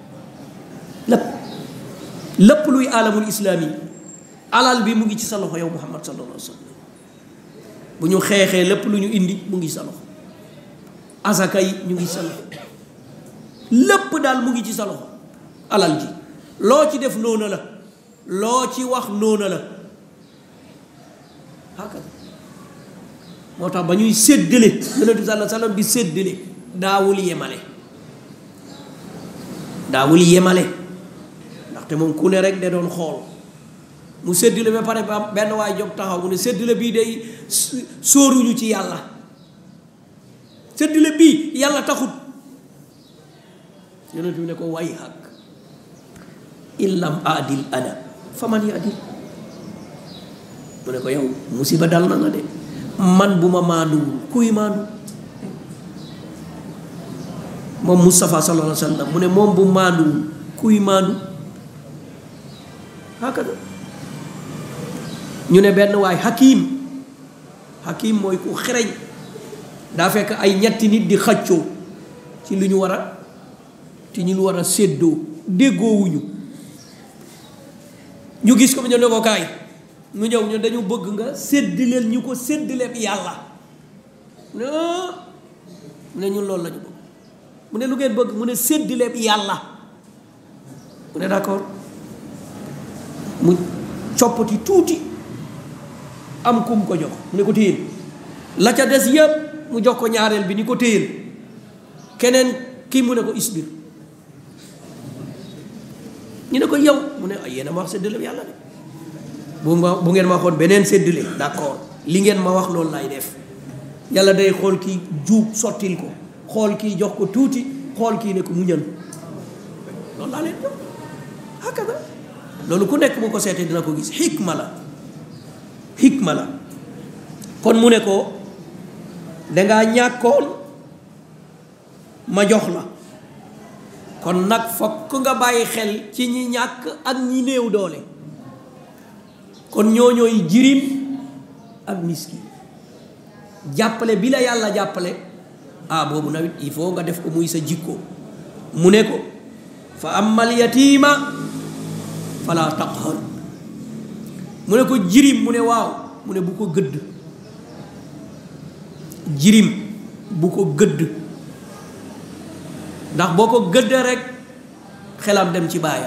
S1: lépp luy alamul islaami alal bi mu ngi ci sa loxo yow Muhammad sallallahu alayhi wa sallam bu ñu xeexee lépp lu ñu indi mu ngi sa loxo asaka yi ñu ngi sa loxo lépp daal mu ngi ci sa loxo alal ji loo ci def noona la loo ci wax noona la hakaza moo tax ba ñuy séddale yonent bi sallallahu alayhi wa sallam di séddale daawul yemale ndaxte moom ku ne rek da doon xool mu séddale ba pare ba benn waay jóg taxaw mu ne séddale bii day sóoruñu ci yàlla séddale bii yàlla taxut yonent bi ne ko way hak illam adil ana fa man yadil mu ne ko yow musiba dal na la de man bu ma maanduwul kuy maandu moom Moustapha sallallahu alayhi wa sallam mu ne moom bu maanduwul kuy maandu hakada ñu ne benn waay hakim mooy ku xereñ daa fekk ay ñetti nit di xaccoo ci lu ñu war a séddoo déggoowuñu ñu gis ko mu ñu ne ko kaay mu ñëw ñu dañu bëgg nga séddileel ñu ko séddileel yàlla mu ne ñun loolu la ñu bëgg mu ne lu ngeen bëgg mu ne séddileel yàlla mu ne d'accord mu coppati tuuti am kum ko jox mu ne ko téyel la ca des yëpp mu jox ko ñaareel bi ni ko téyel keneen kii mu ne ko isbir ñu ne ko yow mu ne yéen a ma wax séddale bi yàlla de bu ngeen ma waxoon beneen séddale d'accord li ngeen ma wax loolu laay def yàlla day xool kii juub sottil ko xool kii jox ko tuuti xool kii ne ko muñal loolu laa leen jox hakada loolu ku nekk bu ko seetee dina ko gis xikma la kon mu ne ko dangaa ñàkkoon ma jox la kon nag fokk nga bàyyi xel ci ñi ñàkk ak ñi néew doole kon ñooñooy jirim ak miskin jàppale bi la yàlla jàppale boobu nawet il faut nga def ko muy sa jikko mu ne ko fa ammal yatiima fala taqhar mu ne ko jirim mu ne waaw mu ne bu ko gëdd jirim bu ko gëdd ndax boo ko gëddee rek xelam dem ci baayam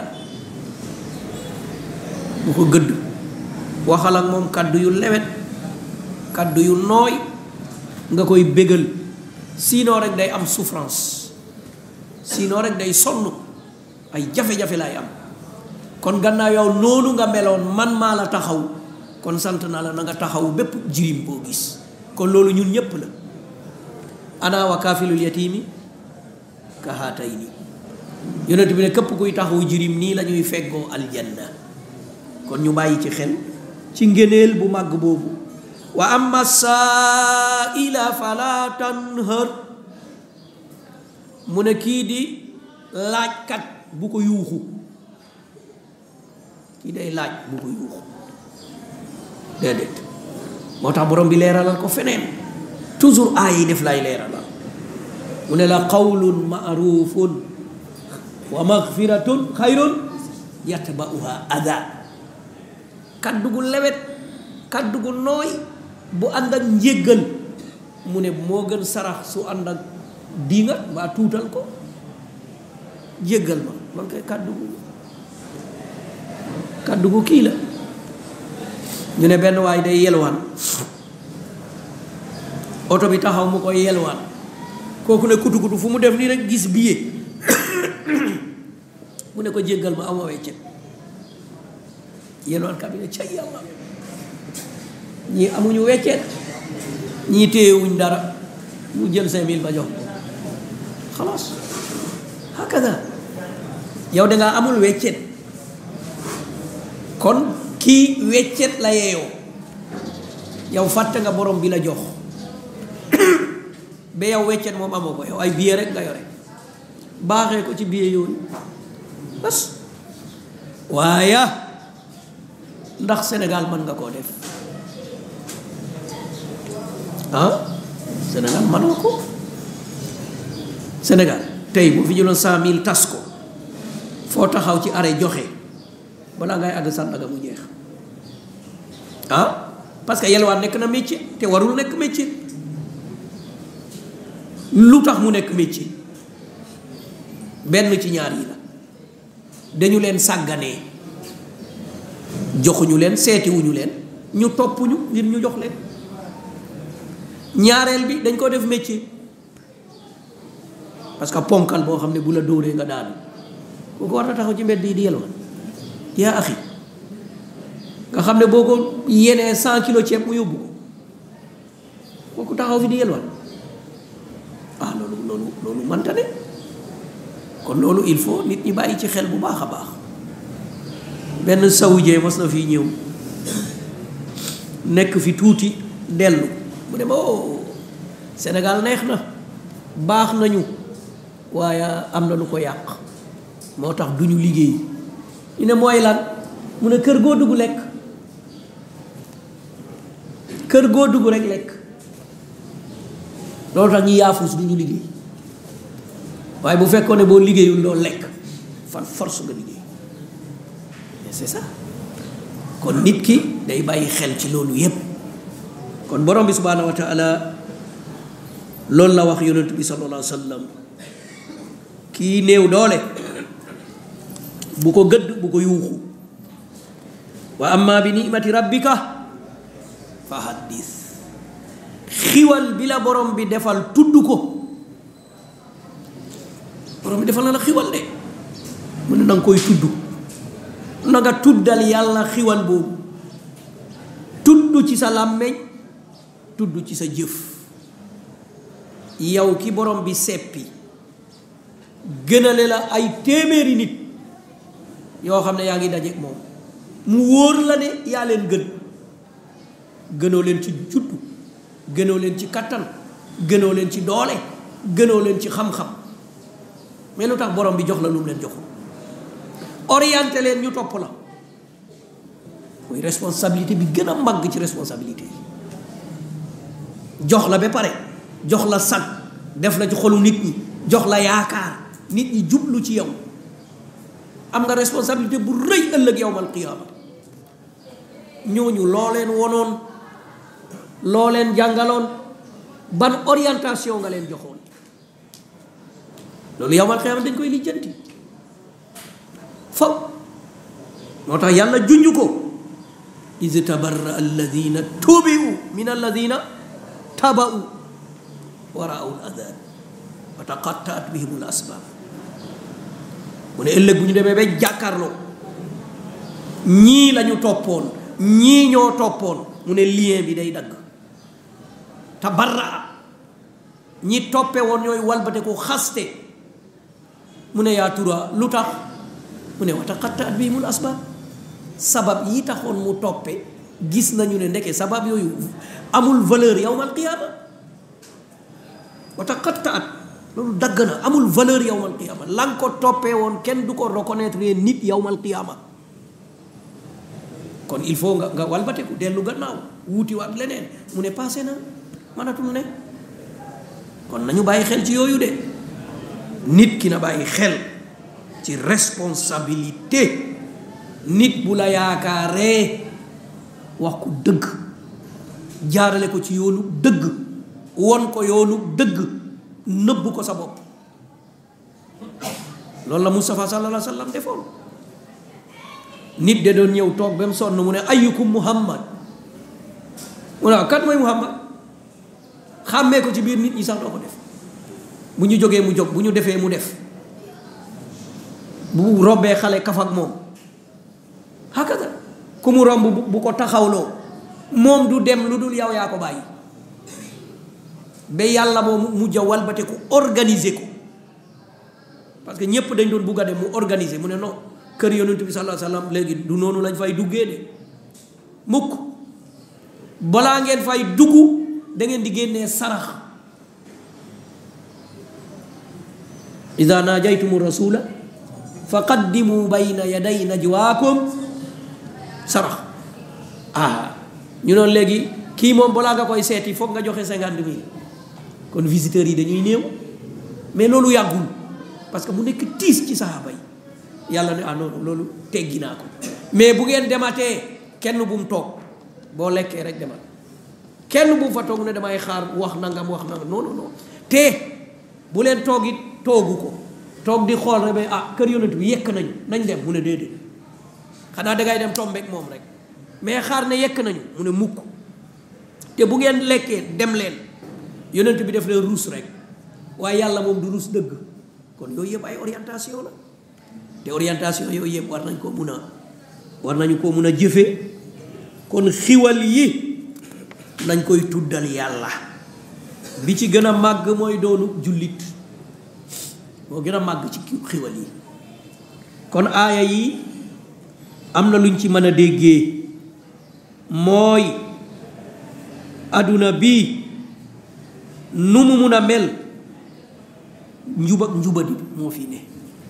S1: bu ko gëdd waxal ak moom kàddu yu lewet kàddu yu nooy nga koy bégal sinon rek day am souffrance sinon rek day sonn ay jafe-jafe lay am kon gannaaw yow noonu nga meloon man maa la taxaw kon sant naa la na nga taxaw bépp jirim boo gis kon loolu ñun ñépp la ana wa kaafilul yatiimi ka haatayni yonent bi ne képp kuy taxaw jirim nii la ñuy feggoo aljanna kon ñu bàyyi ci xel ci ngëneel bu màgg boobu wa amma saa'ila fala tanhar mu ne kii di laajkat bu ko yuuxu kii day laaj bu ko yuuxu déedéet moo tax borom bi leeralal ko feneen toujours aay yi def lay leeralal mu ne la qawlun ma'rufun wa maghfiratun xayrun yatba'uha ada kaddu gu lewet kaddu gu nooy bu ànd ak njéggal mu ne moo gën sarax su ànd ak diingat mbaa tuutal ko jéggal ma loolu koy kaddu gu kii la ñu ne benn waay day yelwaan oto bi taxaw mu koy yelwaan kooku ne kutu kutu fu mu def nii rek gis billet mu ne ko jéggal ma ama weccet yelwaan kat bi ne cay yàlla ñii amuñu weccet ñii téyewuñ dara mu jël 5000 ba jox ko xalaas hakada yow dangaa amul weccet kon kii weccet la yeeyoo yow fàtte nga borom bi la jox ba yow weccet moom amoo ko yow ay billet rek nga yore baaxee ko ci billet yooyu bas waaye ndax Sénégal mën nga koo def Sénégal mën nga ko Sénégal tey bu fi jëloon 100000 tas ko foo taxaw ci arrêt joxe balaa ngay àgg Sandaga mu jeex parce que yelwaan nekk na métier te warul nekk métier lu tax mu nekk métier benn ci ñaar yi la dañu leen sàgganee joxuñu leen seetiwuñu leen ñu toppuñu ngir ñu jox leen ñaareel bi dañ ko def métier parce que ponkal boo xam ne bu la dóoree nga daanu bu ko war a taxaw ci mbedd yi di yelwaan yaa axi nga xam ne boo ko yenee 100 kilos ceeb mu yóbbu ko kooku taxaw fi di yelwaan loolu manta ne kon loolu il faut nit ñi bàyyi ci xel bu baax a baax benn saoudien mos na fii ñëw nekk fi tuuti dellu mu ne ma Sénégal neex na baax nañu waaye am na lu ko yàq moo tax duñu liggéey ñu ne mooy lan mu ne kër goo dugg lekk kër goo dugg rek lekk loolu tax ñi yaafus duñu liggéey waaye bu fekkoon ne boo liggéeyul doo lekk fan force nga liggéey c'est ça kon nit ki day bàyyi xel ci loolu yépp kon borom bi subhaanahu wa taala loolu la wax yonent bi sallallahu alayhi wa sallam kii néew doole bu ko gëdd bu ko yuuxu wa amma bi ni'mati rabbika fa haddis xiwal bi la borom bi defal tudd ko borom bi defal na la xiwal de mu ne na nga koy tudd na nga tuddal yàlla xiwal boobu tudd ci sa làmmeñ tudd ci sa jëf yow ki borom bi seppi gënale la ay téeméeri nit yoo xam ne yaa ngi dajeek moom mu wóor la ne yaa leen gënoo leen ci juddu gënoo leen ci kattan gënoo leen ci doole gënoo leen ci xam-xam mais lu tax borom bi jox la lu mu leen joxul orienté leen ñu topp la muy responsabilité bi gën a màgg ci responsabilité yi jox la ba pare jox la sag def la ci xolu nit ñi jox la yaakaar nit ñi jublu ci yow am nga responsabilité bu rëy ëllëg yawmal qiyaama ñooñu loo leen wonoon loo leen jàngaloon ban orientation nga leen joxoon loolu yawmal qiyaama dañ koy lijjanti faw moo tax yàlla junj ko iz tabarra alladina tubiu min alladina tabau wa raaw al adab wa taqattaat bihim al asbab mu ne ëllëg bu ñu demee ba jàkkaarloo ñii lañu toppoon ñii ñoo toppoon mu ne lien bi day dagg tabarra ñi toppe woon ñooy walbate ko xaste mu ne yaa tura lu tax mu ne wa taqattaat bihim al asbab sabab yi taxoon mu toppe gis nañu ne ndeke sabab yooyu amul valeur yawmal qiyaama wa taqattaat loolu dagg na amul valeur yawmal qiyaama la nga ko toppee woon kenn du ko reconnaître nit yawmal qiyaama kon il faut nga walbateku dellu gannaaw wuuti waat leneen mu ne passé na mënatul ne kon nañu bàyyi xel ci yooyu de nit ki na bàyyi xel ci responsabilité nit bu la yaakaaree wax ko dëgg jaarale ko ci yoonu dëgg won ko yoonu dëgg nëbb ko sa bopp loolu la Mustafa sallallahu alayhi wa sallam defoon nit de doon ñëw toog ba mu sonn mu ne ayyukum Muhammad mu ne kat mooy Muhammad xàmmee ko ci biir nit ñi sax doo ko def bu ñu jógee mu jóg bu ñu defee mu def bu robbee xale kaf ak moom hakada ku mu romb bu ko taxawloo moom du dem lu dul yow yaa ko bàyyi ba yàlla moom mujj a walbate ko organiser ko parce que ñëpp dañ doon bugg a dem mu organiser mu ne non kër yonent bi sallallahu alayhi wa sallam léegi du noonu lañ fay duggee de mukk balaa ngeen fay dugg da ngeen di génnee sarax ida najaytumu rasula fa qaddimu bayna yaday najwaakum sarax ñu noonu léegi kii moom balaa nga koy seeti foog nga joxe 50,000 kon visiteurs yi dañuy néew mais loolu yàggul parce que mu nekk tiis ci saxaaba yi yàlla ne non loolu teggi naa ko mais bu ngeen dematee kenn bu mu toog boo lekkee rek demal kenn bu mu fa toog ne damay xaar wax nangam non te bu leen toog it toogu ko toog di xool rek ba kër yonent bi yekk nañ dem mu ne déedéet xanaa dangay dem tombeek moom rek mais xaar ne yekk nañu mu ne mukk te bu ngeen lekkee dem leen yonent bi def leen ruus rek waaye yàlla moom du ruus dëgg kon yooyu yëpp ay orientation la te orientation yooyu yëpp war nañu ko mun a jëfe kon xiwal yi nañ koy tuddal yàlla bi ci gën a màgg mooy doonu jullit moo gën a màgg ci xiwal yi kon aaya yi am na luñ ci mën a déggee mooy aduna bi nu mu mun a mel njub ak njubadi moo fi ne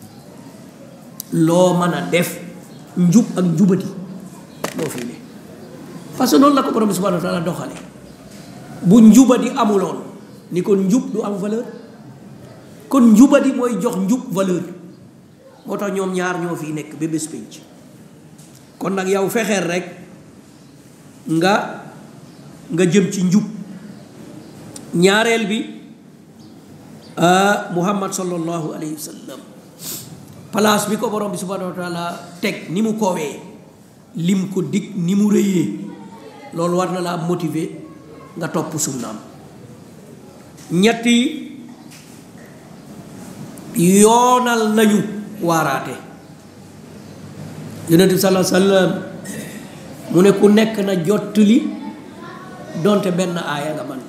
S1: loo mën a def njub ak njubadi moo fi ne parce que noonu la ko borom bi subhanahu wa taala doxale bu njubadi amuloon ni kon njub du am valeur kon njubadi mooy jox njub valeur moo tax ñoom ñaar ñoo fi nekk ba bés pénc kon nag yow fexeel rek nga jëm ci njub ñaareel bi Muhammad sallallahu alayhi wa sallam place bi ko borom bi subhanahu wa taala teg ni mu koowee lim ko dig ni mu rëyee loolu war na laa motiver nga topp sunnaam ñetti yoonal nañu waaraate. Yonent bi sallallahu alayhi wa sallam mu ne ku nekk na jottali donte benn aaya nga man.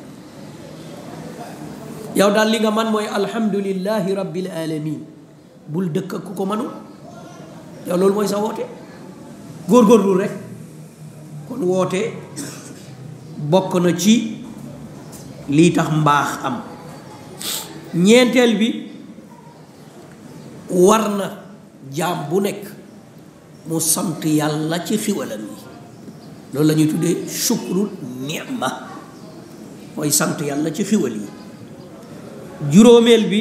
S1: yow daal li nga man mooy alhamdulillahi rabbil alamin, bul dëkk ak ku ko manul. yow loolu mooy sa woote, góorgóorlu rek. kon woote bokk na ci lii tax mbaax am. ñeenteel bi, war na jaam bu nekk mu sant yàlla ci xiwalam yi. loolu la ñuy tuddee shukrul ni'ma, mooy sant yàlla ci xiwal yi. juróomeel bi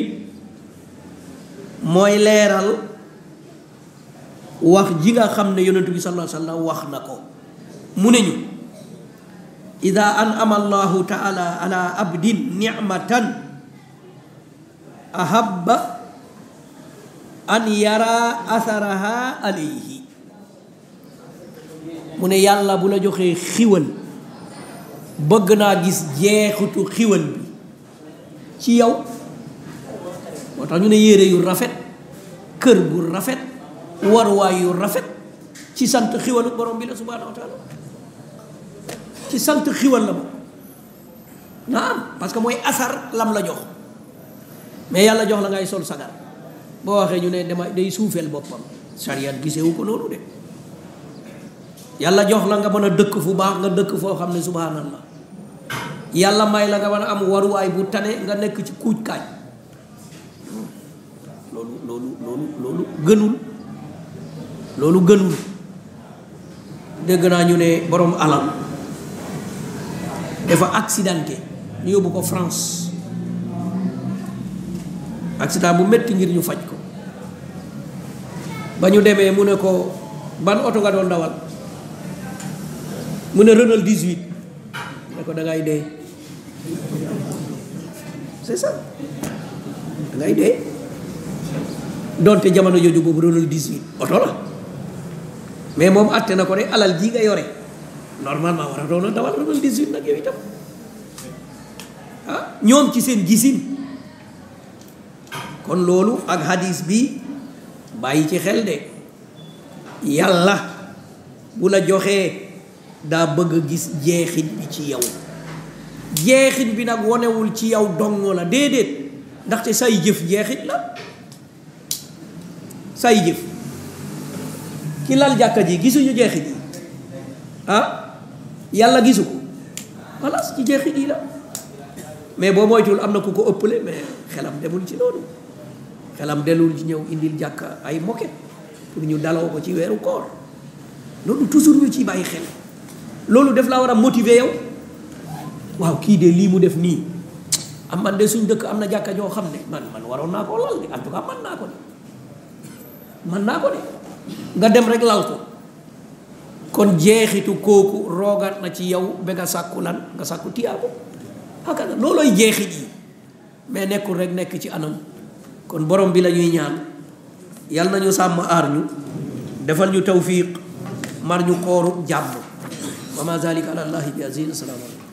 S1: mooy leeral wax ji nga xam ne yonent bi sallallahu alayhi wa sallam wax na ko. mu ne ñu ida an'ama allahu taala ala abdin ni'matan ahabba an yara atharaha alayhi. mu ne yàlla bu la joxee xiwal bëgg naa gis jeexitu xiwal bi ci yow. moo tax ñu ne yére yu rafet, kër gu rafet, warwaay yu rafet ci sant xiwalu borom bi la subhanahu wa taala. ci sant xiwal la moom naam, parce que mooy asar lam la jox. mais yàlla jox la ngay sol sagar, boo waxee ñu ne dama day suufeel boppam. sariyat gisewu ko noonu de. yàlla jox la nga mën a dëkk fu baax, nga dëkk foo xam ne subhanallah. yàlla may la nga mën a am waruwaay bu tane, nga nekk ci kuuj kaaj. loolu gënul. loolu gënul. dégg naa ñu ne borom alal dafa accidenté, ñu yóbbu ko France. accident bu metti ngir ñu faj ko. ba ñu demee mu ne ko ban oto nga doon dawal, mu ne Renault 18. ne ko da ngay dee. c'est ça, da ngay dee. donte jamono jooju boobu Renault 18 oto la, mais moom àtte na ko ne alal ji nga yore normalement war a doon dawal Renault 18 nag yow itam. ñoom ci seen gisin. kon loolu ak hadis bi bàyyi ci xel de. yàlla bu la joxee daa bëgg a gis jeexit bi ci yow. jeexit bi nag wonewul ci yow dong la, déedéet, ndaxte say jëf jeexit la. say jëf ki lal jàkka ji gisuñu jeexit yi, yàlla gisu ko, voilà ci jeexit yi la. mais boo moytuwul am na ku ko ëppale, mais xelam demul ci loolu. xelam delul ci ñëw indil jàkka ay moquette pour ñu daloo ko ci weeru koor. loolu toujours ñu ciy bàyyi xel. loolu def la war a motiver yow. waaw kii de lii mu def nii, am man de suñ dëkk am na jàkka joo xam ne man waroon naa koo lal de, en tout cas man naa ko de. nga dem rek lal ko. kon jeexitu kooku roogaat na ci yow ba nga sàkku lan, nga sàkku tiyaabo. hakada loolooy jeexit yi, mais nekkul rek nekk ci anam. kon borom bi la ñuy ñaan yal nañu sàmm aar ñu, defal ñu tawfiq, mar ñu kooru jàmm. wa ma zalika ala allahi bi aziz. assalaamu alaykum.